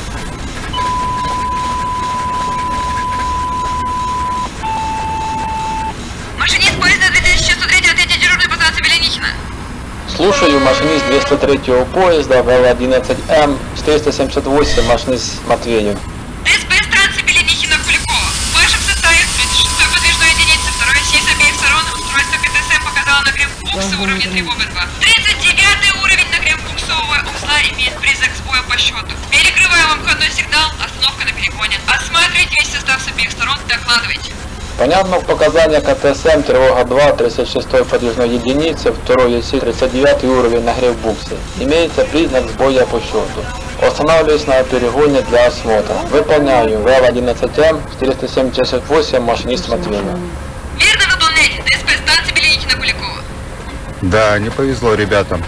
Машинист поезда 2103 ответьте дежурный по станции Беленихина. Слушаю, машинист 203 поезда ВЛ-11М 478, машинист Матвеев. ДСП станции Беленихина Куликова. В вашем составе 36-й подвижной единицы, второй оси с обеих сторон. Устройство КТСМ показало нагрев букса уровня тревога 2. 39-й уровень нагрев буксового узла имеет признак сбоя по счету. Перекрываю вам входной сигнал, остановка на перегоне. Осматривайте весь состав с обеих сторон, докладывайте. Понятно, в показаниях КТСМ тревога 2, 36-й подвижной единицы, второй оси 39 уровень нагрев буксы. Имеется признак сбоя по счету. Останавливаюсь на перегоне для осмотра. Выполняю. ВЛ-11М 478, машинист Матвеев. Верно выполняете. ДСП станции Беленихина Куликова. Да, не повезло ребятам.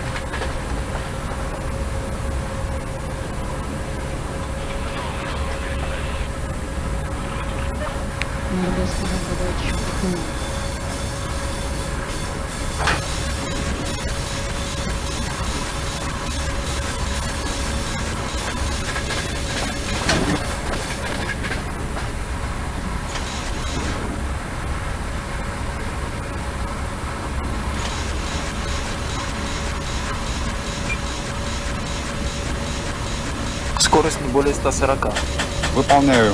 Надо сказать, давайте еще похнем. Скорость не более 140. Выполняю.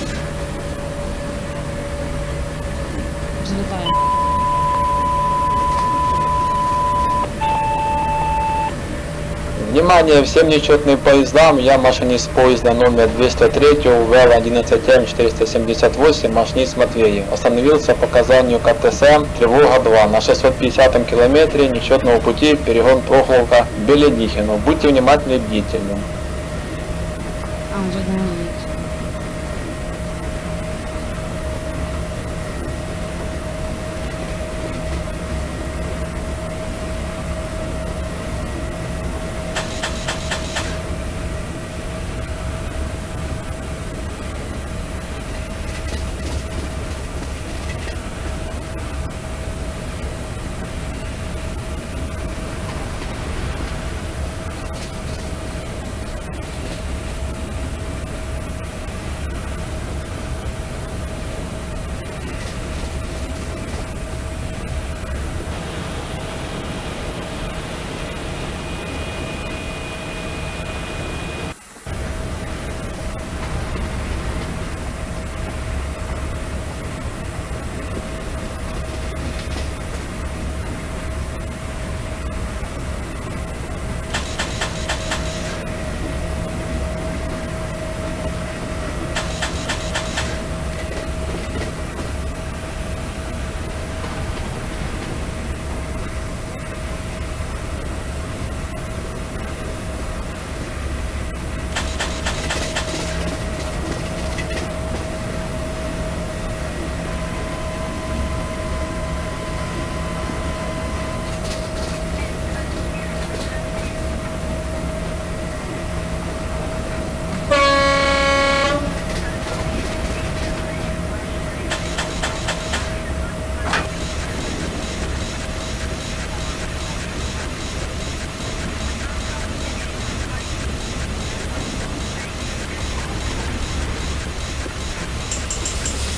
Взлетаем. Внимание всем нечетным поездам, я машинист поезда номер 203 ВЛ-11М 478, машинист Матвеев. Остановился по показанию КТСМ тревога 2 на 650 километре нечетного пути перегон Прохловка Беленихину. Будьте внимательны и бдительны. А, он задний не едет.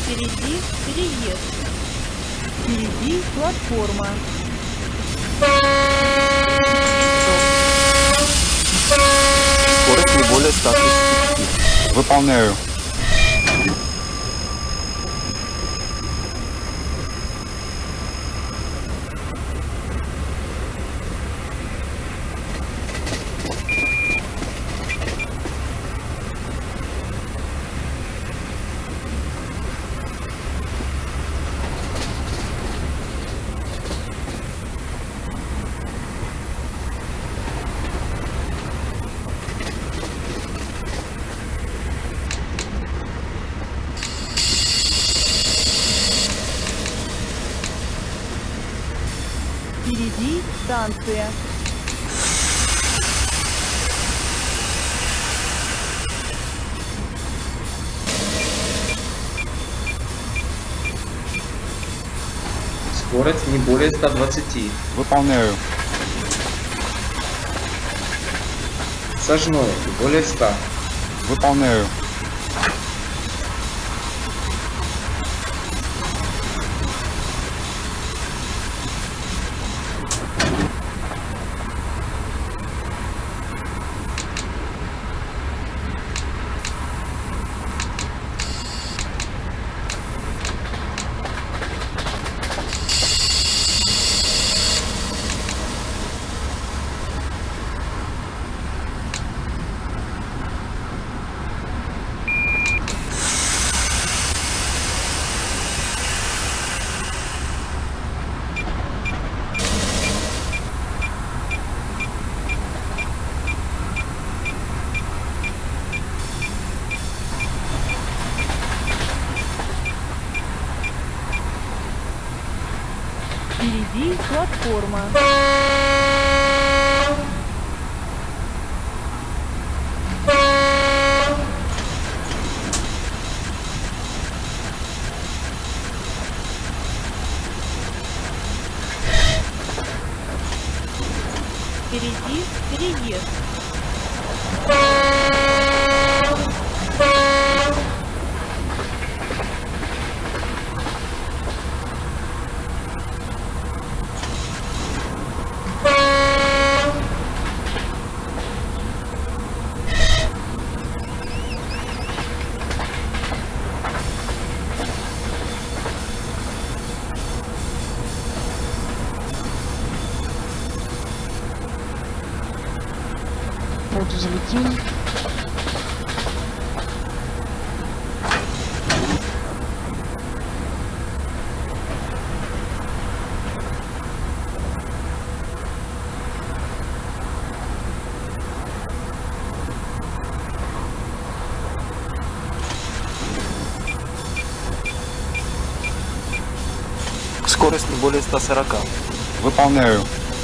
Впереди переезд. Впереди платформа. Скорость не более 135. Выполняю. Впереди станция. Скорость не более 120. Выполняю. Сожное не более 100. Выполняю. Впереди платформа. Впереди переезд. Воду залетел. Скорость не более 140. Выполняю.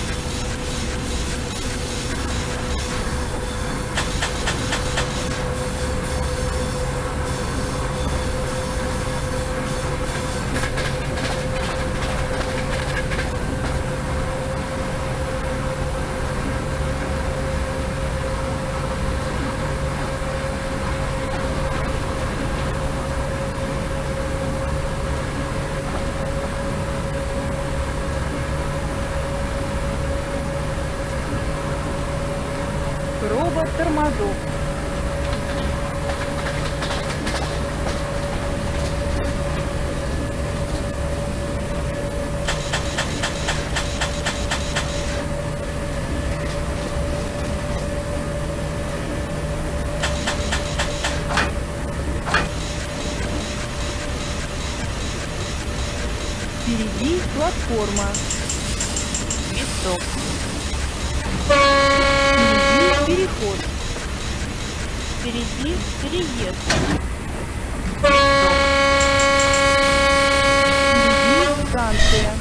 Робот тормозов. Впереди платформа. Висок. Впереди переход. Впереди переезд. Впереди станция.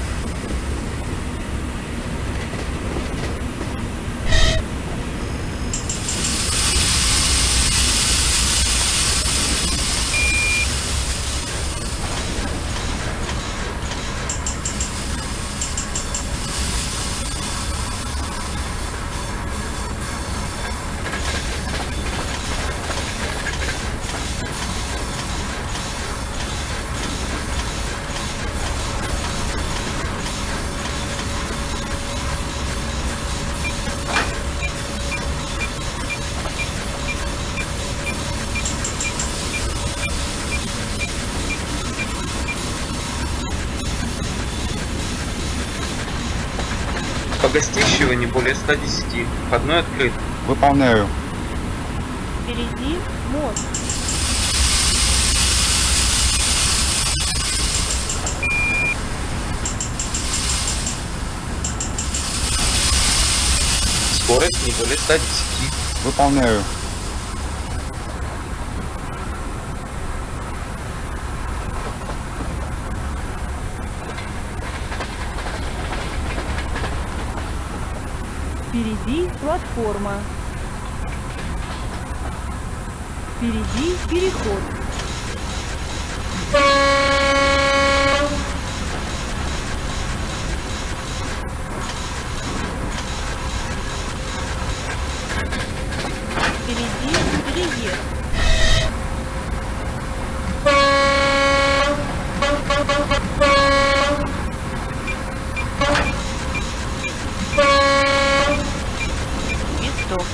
гостящего не более 110. Входной открыт. Выполняю. Впереди мост. Скорость не более 110. Выполняю. Впереди платформа. Впереди переход. Впереди переезд. Свисток.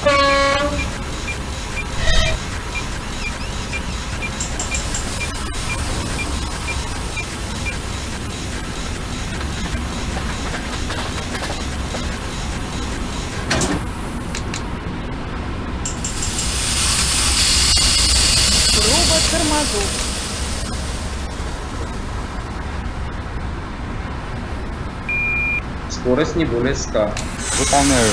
Проба тормозов. Скорость не более 100. Выполняю.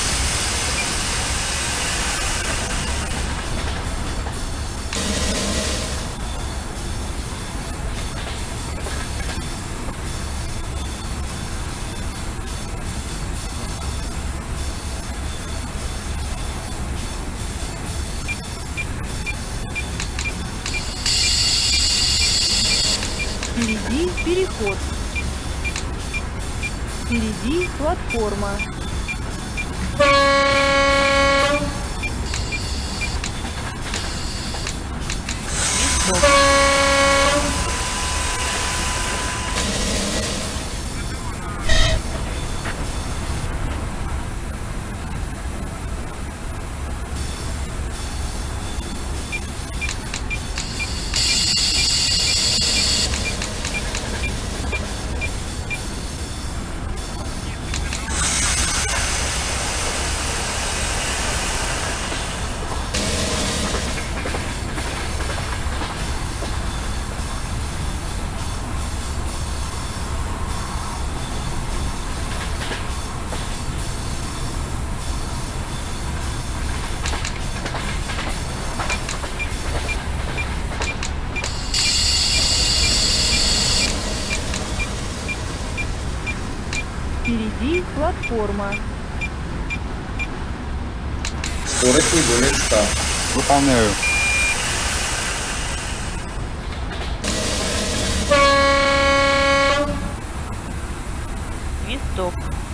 Впереди переход. Впереди платформа. Свисток. Впереди платформа. Скорость не более 100. Выполняю. Свисток.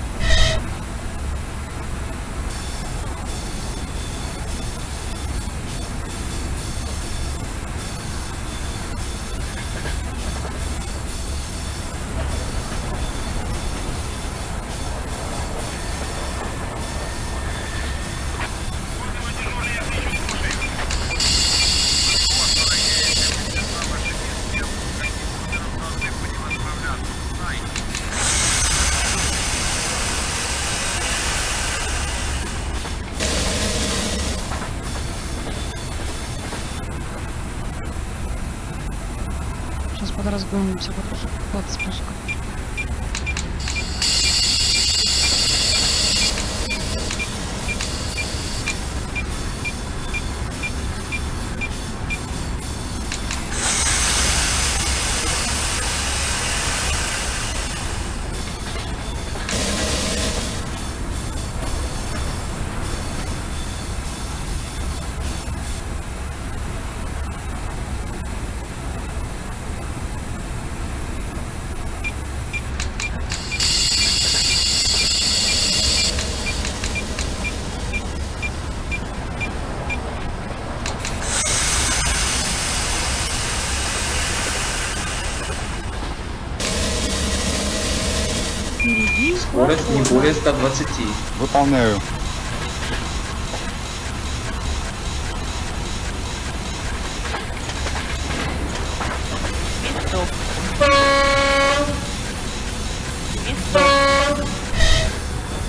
Сейчас подразгонимся под спуском. Впереди Скорость не более 120. Выполняю. Свисток. Свисток.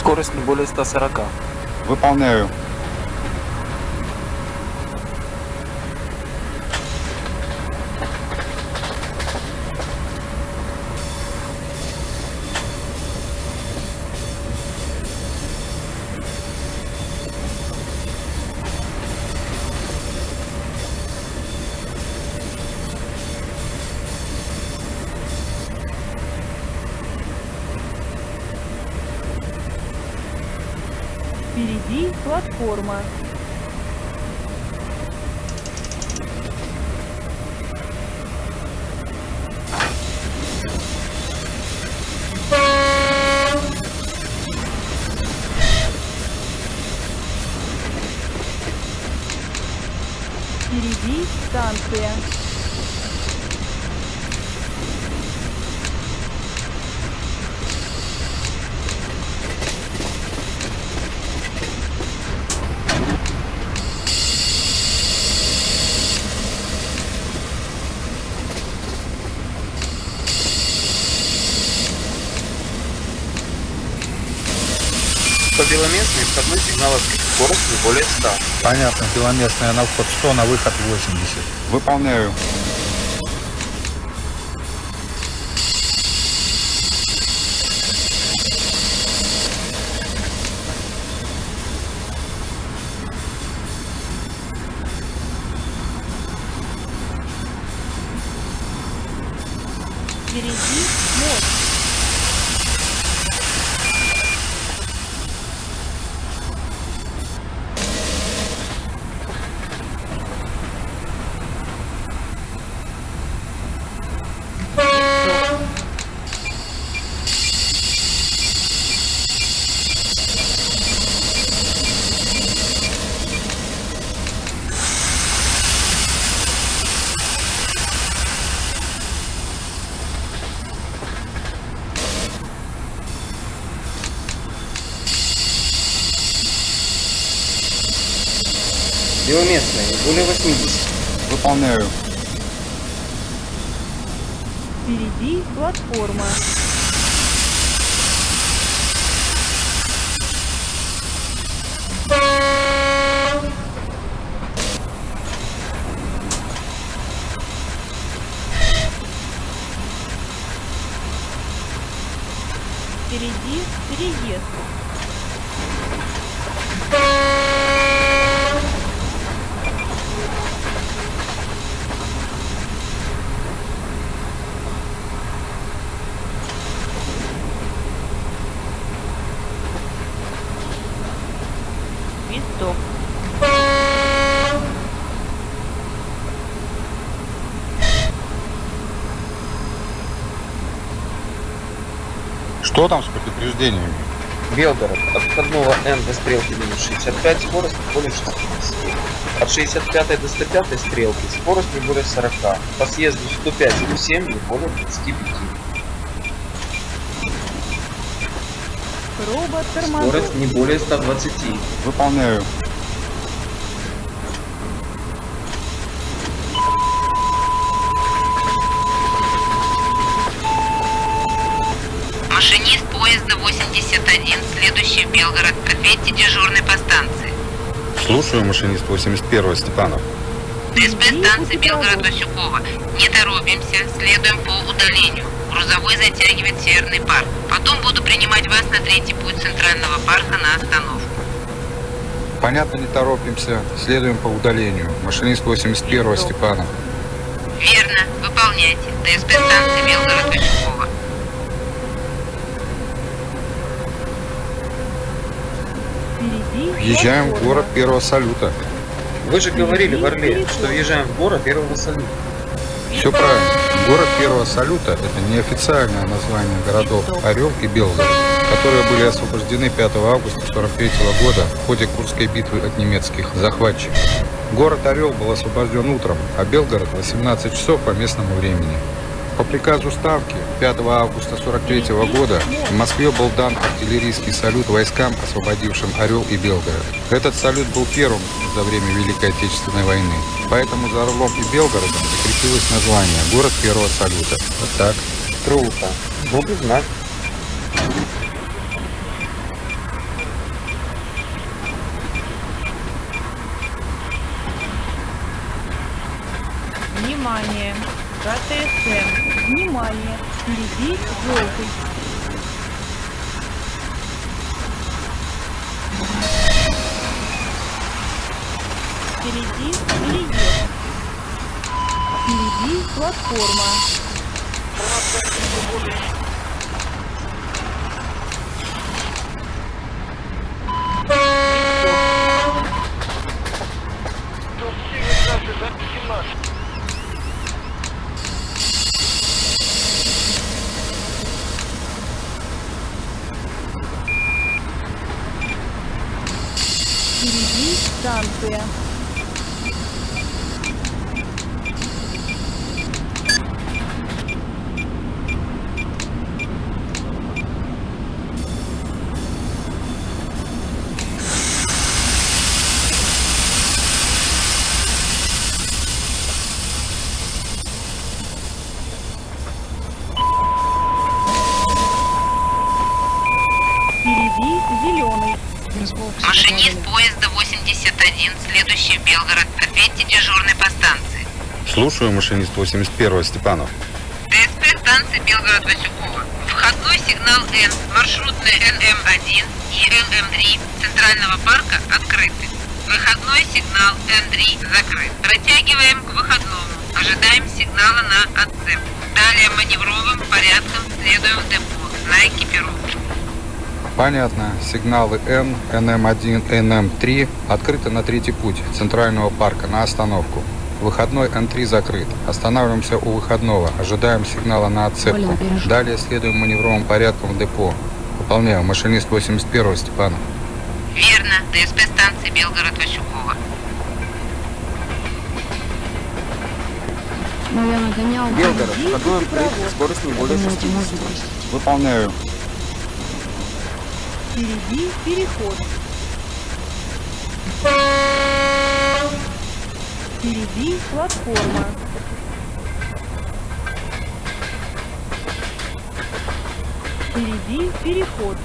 Скорость не более 140. Выполняю. Впереди платформа. Впереди станция. По беломестной входной сигналовской скорость не более 100. Понятно, беломестная на вход 100, на выход 80. Выполняю. Впереди мост. Беломестная не более 80. Выполняю. Впереди платформа. Впереди переезд. Свисток. Что там с предупреждениями? Белгород. От входного Н до стрелки минус 65, скорость не более 60. От 65 до 105 стрелки скорость не более 40. По съезду 105-107 не более 35. Робот тормозов. Скорость не более 120. Выполняю. Машинист поезда 81, следующий в Белгород. Ответьте дежурный по станции. Слушаю, машинист 81 Степанов. ДСП станции Белгород-Васюкова. Не торопимся, следуем по удалению. Грузовой затягивает Северный парк. Потом буду принимать вас на третий путь Центрального парка на остановку. Понятно, не торопимся. Следуем по удалению. Машинист 81 Степанов. Верно, выполняйте. ДСП станции Белгород-Васюкова. Въезжаем в город первого салюта. Вы же говорили в Орле, что въезжаем в город первого салюта. Все правильно. Город первого салюта – это неофициальное название городов Орел и Белгород, которые были освобождены 5 августа 1943 года в ходе Курской битвы от немецких захватчиков. Город Орел был освобожден утром, а Белгород – 18 часов по местному времени. По приказу Ставки 5 августа 1943 года в Москве был дан артиллерийский салют войскам, освободившим Орел и Белгород. Этот салют был первым за время Великой Отечественной войны. Поэтому за Орлом и Белгородом закрепилось название «Город первого салюта». Вот так. Круто. Буду знать. Внимание! КТСМ! Внимание! Впереди желтый! Впереди переезд! Впереди платформа! Впереди станция. Впереди зеленый. Машинист поезда 81, следующий в Белгород. Ответьте дежурный по станции. Слушаю, машинист 81 Степанов. ДСП станции Белгород-Васюкова. Входной сигнал N, маршрутный НМ1 и НМ3 Центрального парка открыты. Выходной сигнал N3 закрыт. Протягиваем к выходному. Ожидаем сигнала на отцеп. Далее маневровым порядком следуем в депо на экипировку. Понятно. Сигналы N, НМ1, НМ3 открыты на третий путь Центрального парка на остановку. Выходной N3 закрыт. Останавливаемся у выходного. Ожидаем сигнала на отцепку. Далее следуем маневровым порядком в депо. Выполняю. Машинист 81 Степанов. Верно. ДСП станции Белгород-Васюкова. Ну, я нагонял. Белгород, входной открыт, скорость не более 60. Выполняю. Впереди переход. Впереди платформа. Впереди переход.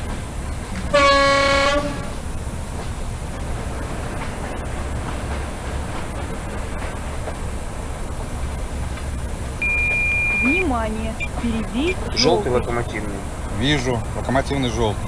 Внимание! Впереди Желтый локомотивный. Вижу. Локомотивный желтый.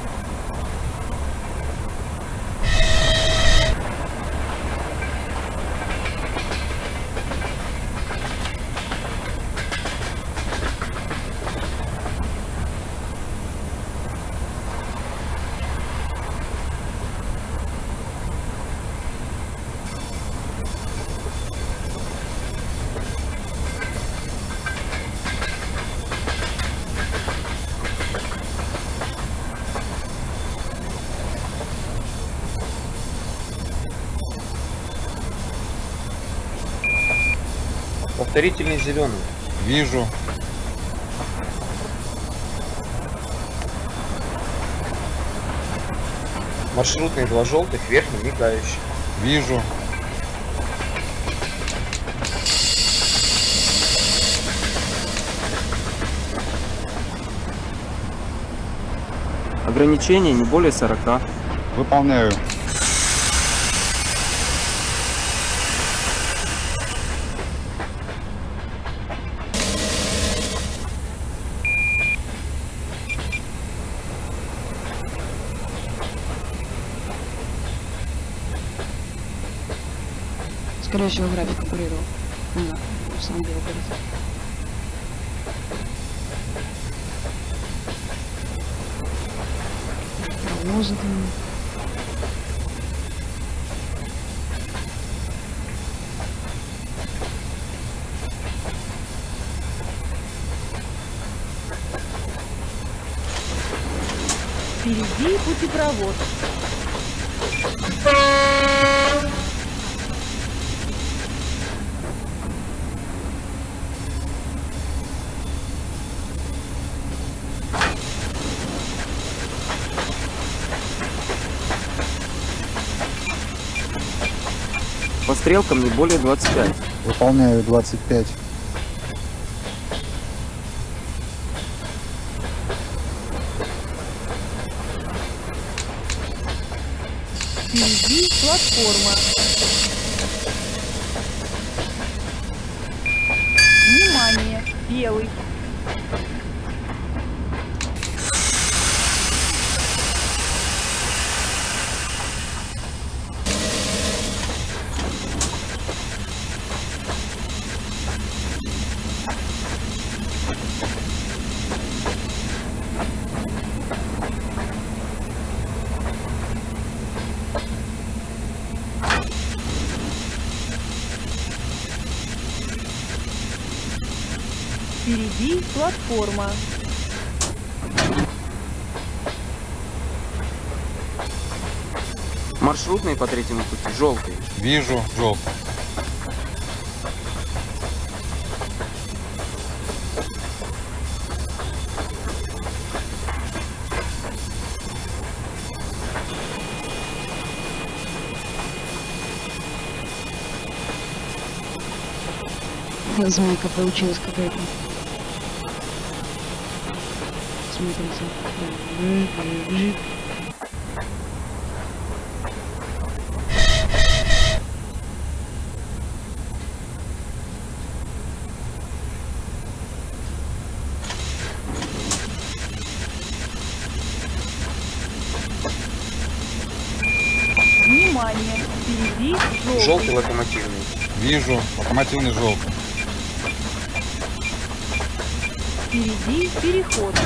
Повторительный зеленый. Вижу. Маршрутный 2 желтых, верхний мигающий. Вижу. Ограничение не более 40. Выполняю. Скорее всего, график оперировал. Да, сам Белгород. Паровозы там. Впереди путепровод. По стрелкам не более 25. Выполняю 25. Впереди платформа. белый. Впереди платформа. Маршрутный по третьему пути, желтый. Вижу, желтый. Змейка получилась какая-то. Смотрите. Внимание! Впереди желтый. Желтый локомотивный. Вижу, локомотивный желтый. Впереди переход.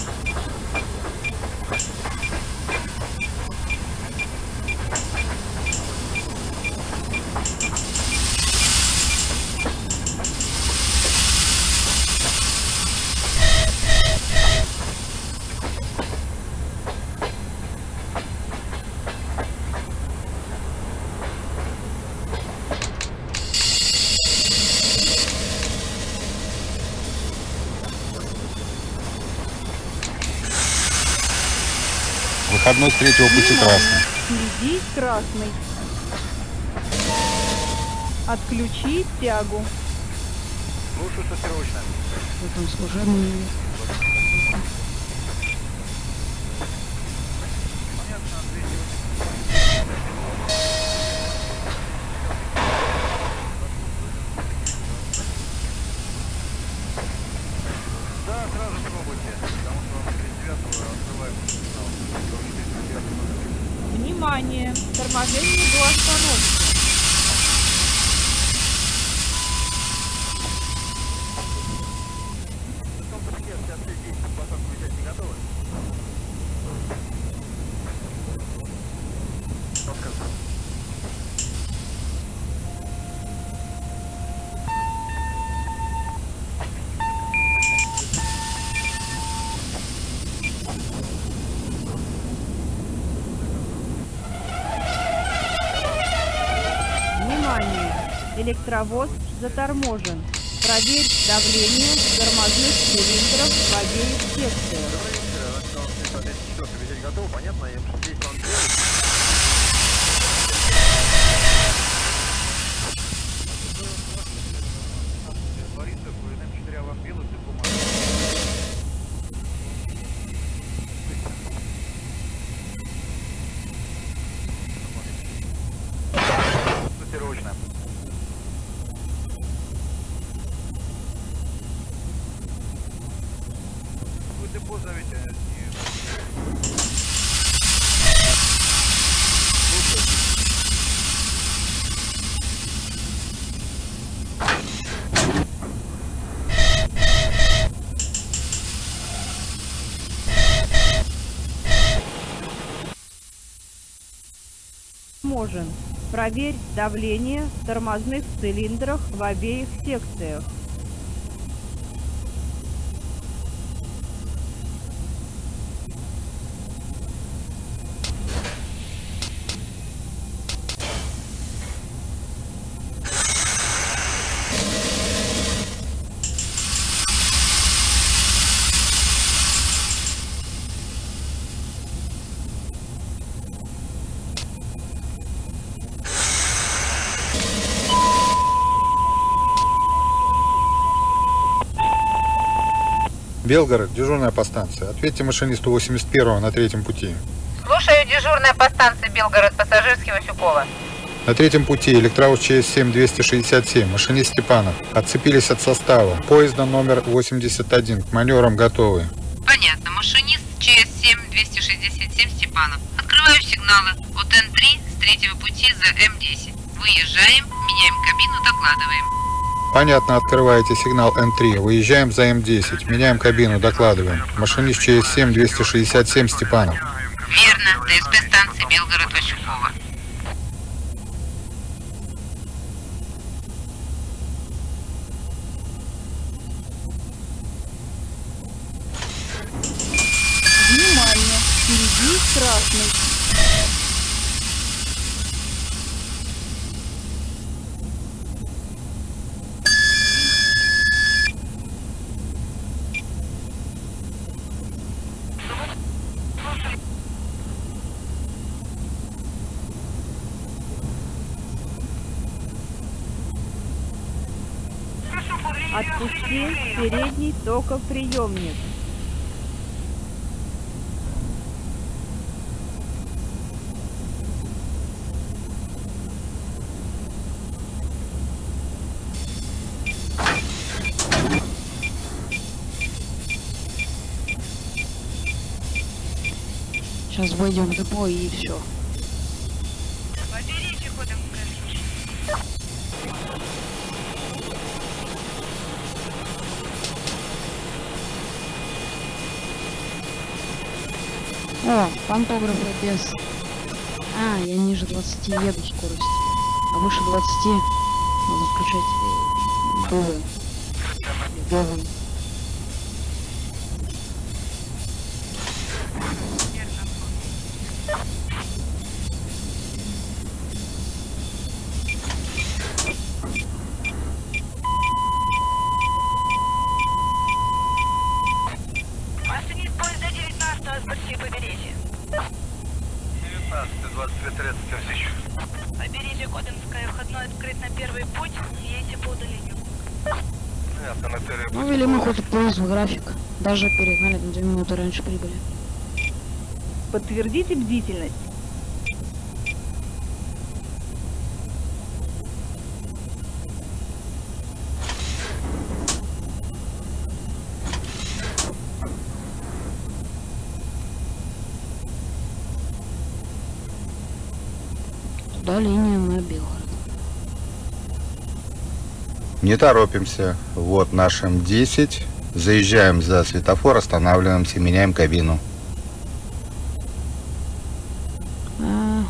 Выходной с третьего пути красный. Впереди красный. Отключи тягу. Слушаться срочно. Вот он служебный. Да, сразу пробуйте, потому что 39-го открываем сигнал. Внимание! Торможение до остановки. Электровоз заторможен. Проверь давление тормозных цилиндров в обеих секциях. Готов, понятно? Я здесь вам Заторможен. Проверь давление в тормозных цилиндрах в обеих секциях. Белгород, дежурная по станции. Ответьте машинисту 81-го на третьем пути. Слушаю, дежурная по станции Белгород, пассажирский Васюкова. На третьем пути электровоз ЧС-7-267, машинист Степанов. Отцепились от состава. Поезда номер 81. К маневрам готовы. Понятно. Машинист ЧС-7-267 Степанов. Открываю сигналы от Н3 с третьего пути за М10. Выезжаем, меняем кабину, докладываем. Понятно, открываете сигнал Н3. Выезжаем за М10. Меняем кабину, докладываем. Машинист ЧС-7-267 Степанов. Верно. ДСП станции Белгород-Васюкова. Внимание! Впереди красный. Отпусти передний токоприемник. Сейчас войдем в депо и все. О, пантографы без... А, я ниже 20 еду скорость. А выше 20 надо включать дувы. Дувы. Машинист поезда 19 с почти побережья. 19-22-30 тысяч. Побережье Кодинское, входной открыт на первый путь, едете по удалению. Ну, вели мы хоть поезд в график. Даже перегнали на 2 минуты раньше прибыли. Подтвердите бдительность. Туда линия на Белгород. Не торопимся. Вот наш М10. Заезжаем за светофор, останавливаемся, меняем кабину. Ага.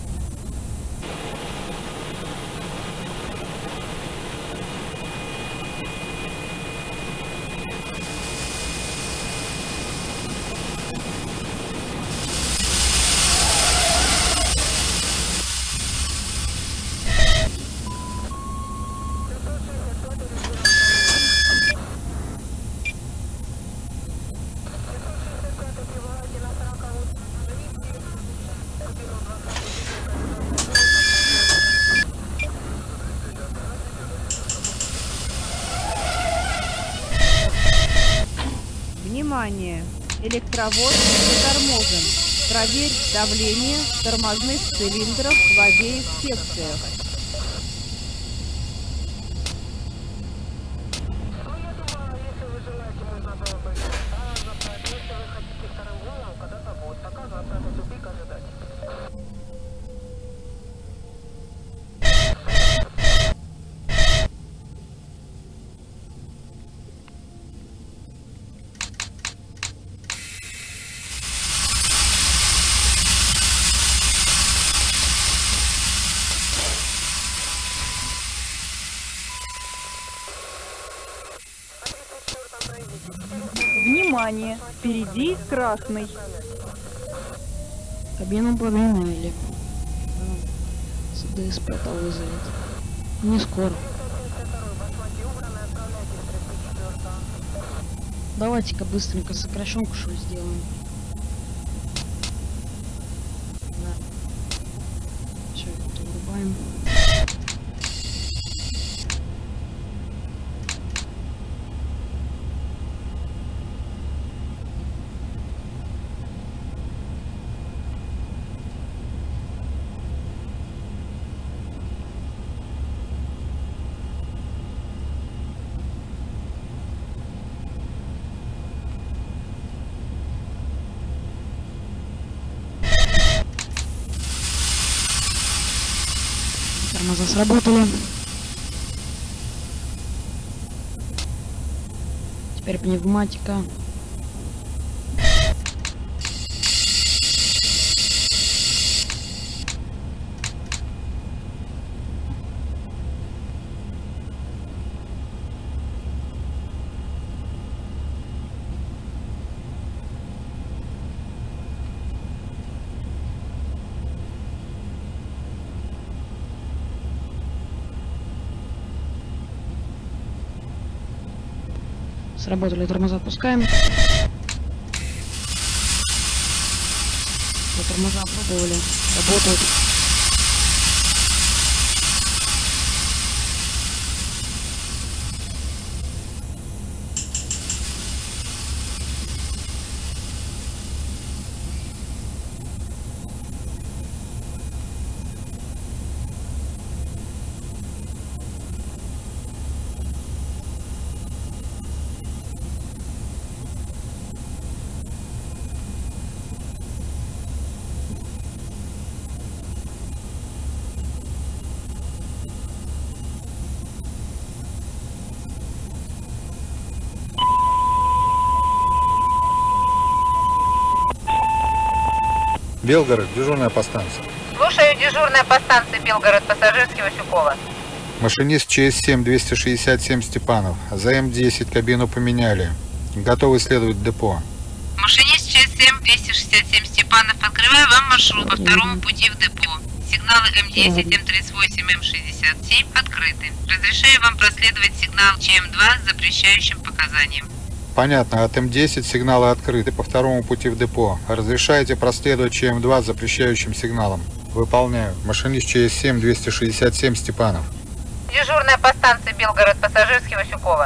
Внимание! Электровоз заторможен. Проверь давление тормозных цилиндров в обеих секциях. Внимание! Впереди красный. Кабину поменяли. С ДСП вызовет. Не скоро. Давайте-ка быстренько сокращенку что сделаем. Да. Все, это вырубаем. Тормоза сработали. Теперь пневматика. Сработали тормоза, отпускаем. Тормоза пробовали, работают. Белгород, дежурная по станции. Слушаю, дежурная по станции Белгород, пассажирский Васюкова. Машинист ЧС-7 267 Степанов. За М10 кабину поменяли. Готовы следовать в депо. Машинист ЧС-7 267 Степанов, открываю вам маршрут по второму пути в депо. Сигналы М10, М38, М67 открыты. Разрешаю вам проследовать сигнал ЧМ2 с запрещающим показанием. Понятно, от М10 сигналы открыты по второму пути в депо. Разрешаете проследовать ЧМ2 с запрещающим сигналом. Выполняю. Машинист ЧС-7 267 Степанов. Дежурная по станции Белгород, пассажирский Васюкова.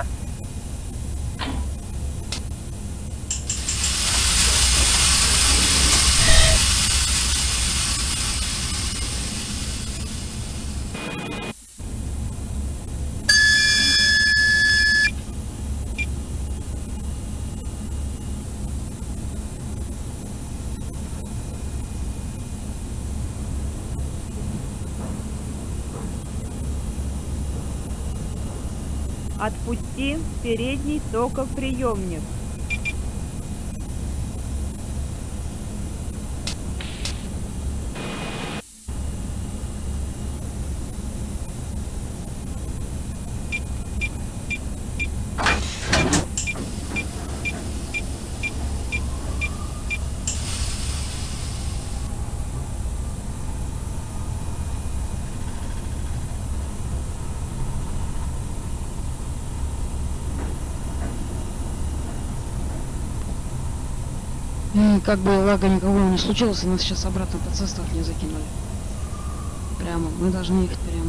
Отпусти передний токоприемник. Как бы лага никого не случилось, и нас сейчас обратно под состав не закинули. Прямо, мы должны ехать прямо.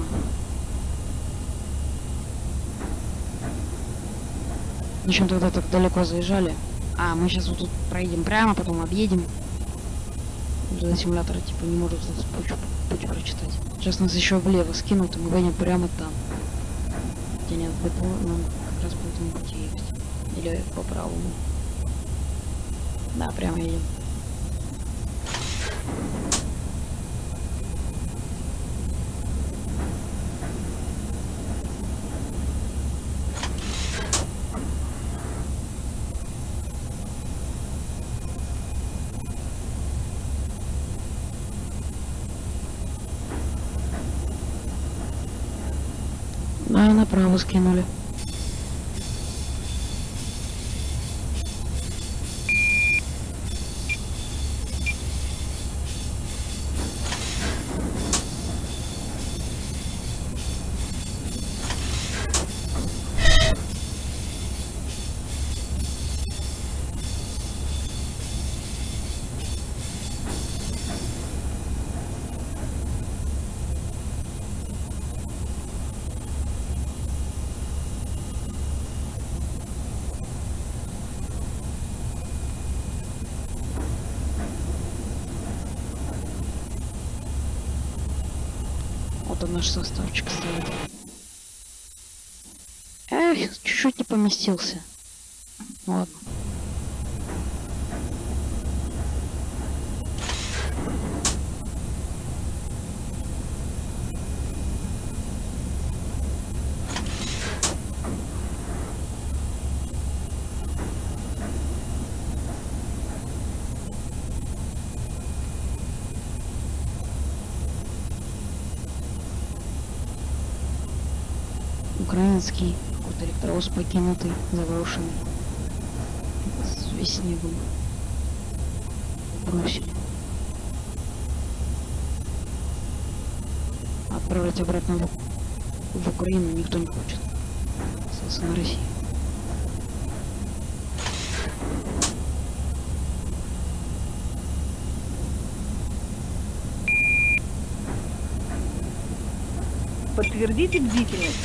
Зачем тогда так далеко заезжали? А, мы сейчас вот тут проедем прямо, потом объедем. За симулятора типа не может путь прочитать. Сейчас нас еще влево скинут, и мы выйдем прямо там. Где нет депо, нам как раз по этому пути ехать. Или по правому. Да, прямо едем. Да, направо скинули. Вот он наш составчик стоит. Эх, чуть-чуть не поместился. Ладно. украинский какой-то электровоз покинутый, заброшенный. Весь снегом бросили. Отправлять обратно в Украину никто не хочет. Соответственно, Россия. Подтвердите бдительность.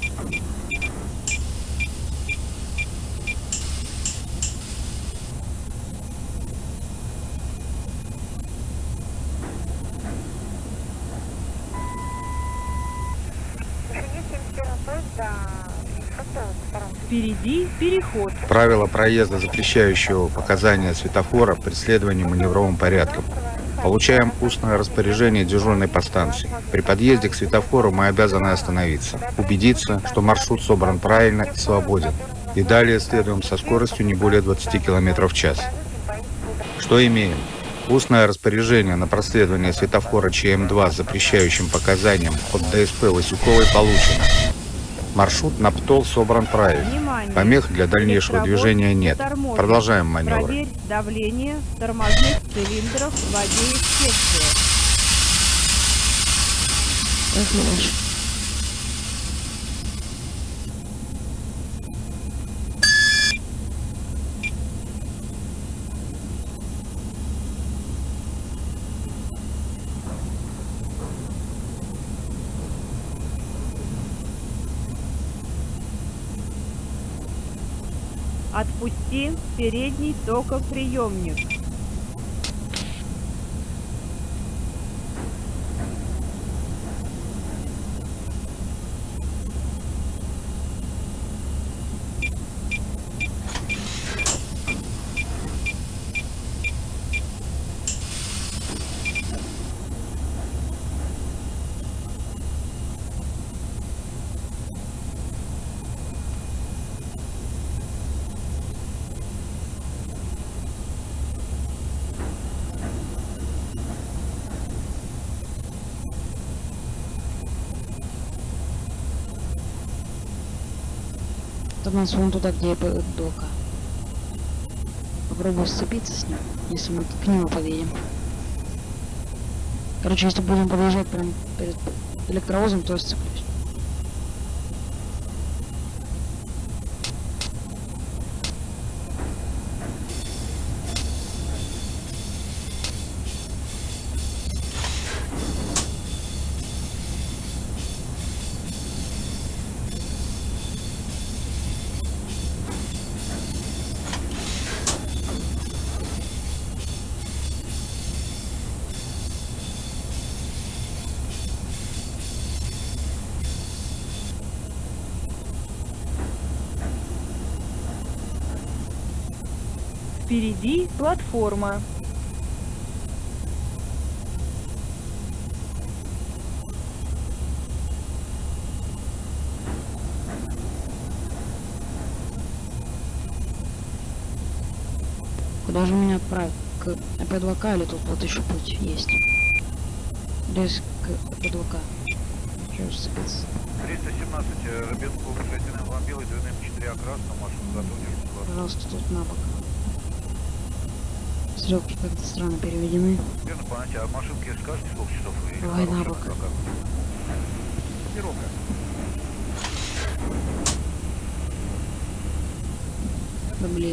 Впереди переход. Правила проезда, запрещающего показания светофора при следовании маневровым порядком. Получаем устное распоряжение дежурной по станции. При подъезде к светофору мы обязаны остановиться, убедиться, что маршрут собран правильно и свободен. И далее следуем со скоростью не более 20 км в час. Что имеем? Устное распоряжение на проследование светофора ЧМ-2 с запрещающим показанием от ДСП Васюковой получено. Маршрут на ПТОЛ собран правильно. Помех для дальнейшего движения нет. Продолжаем маневр. Проверь давление тормозных цилиндров в обеих секциях. Отпусти передний токоприемник. Это у нас вон туда, где дока. Попробую сцепиться с ним, если мы к нему подъедем. Короче, если будем подъезжать прям перед электровозом, то я сцеплюсь. Впереди платформа. Куда же меня отправить? К АП-2К или тут вот еще путь есть? Здесь к АП-2К. Что сцепиться? 317, Рыбинку, Шатиным, Ламбилой, двойным 4 окрасно, машину готовь. Пожалуйста, тут на бок. Стрелки как-то странно переведены. Верно понять, а машинки скажете, сколько часов? Давай на бок. Да блин.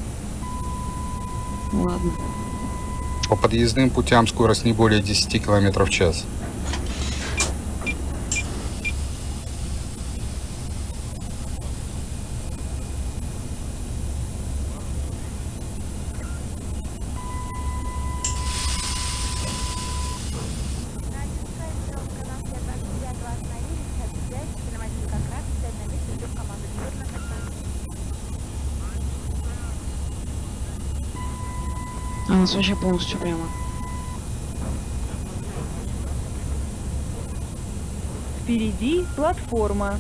Ладно. По подъездным путям скорость не более 10 км в час. А у нас вообще полностью прямо. Впереди платформа.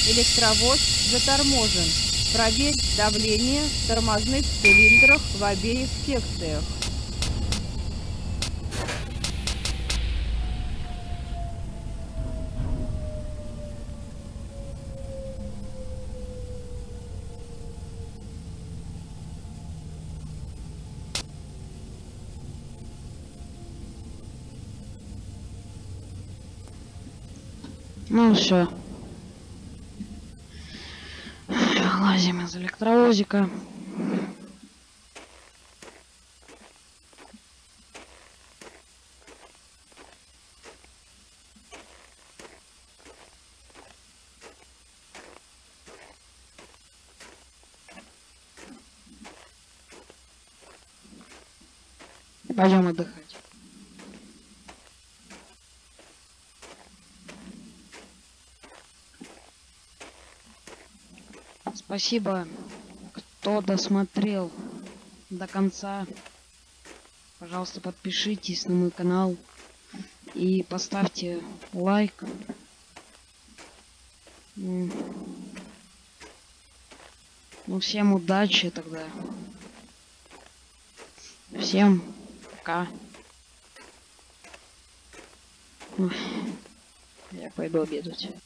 Электровоз заторможен. Проверь давление в тормозных цилиндрах в обеих секциях. Ну все. Лазим из электровозика. Пойдем отдыхать. Спасибо, кто досмотрел до конца. Пожалуйста, подпишитесь на мой канал и поставьте лайк. Ну, всем удачи тогда. Всем пока. Я пойду обедать.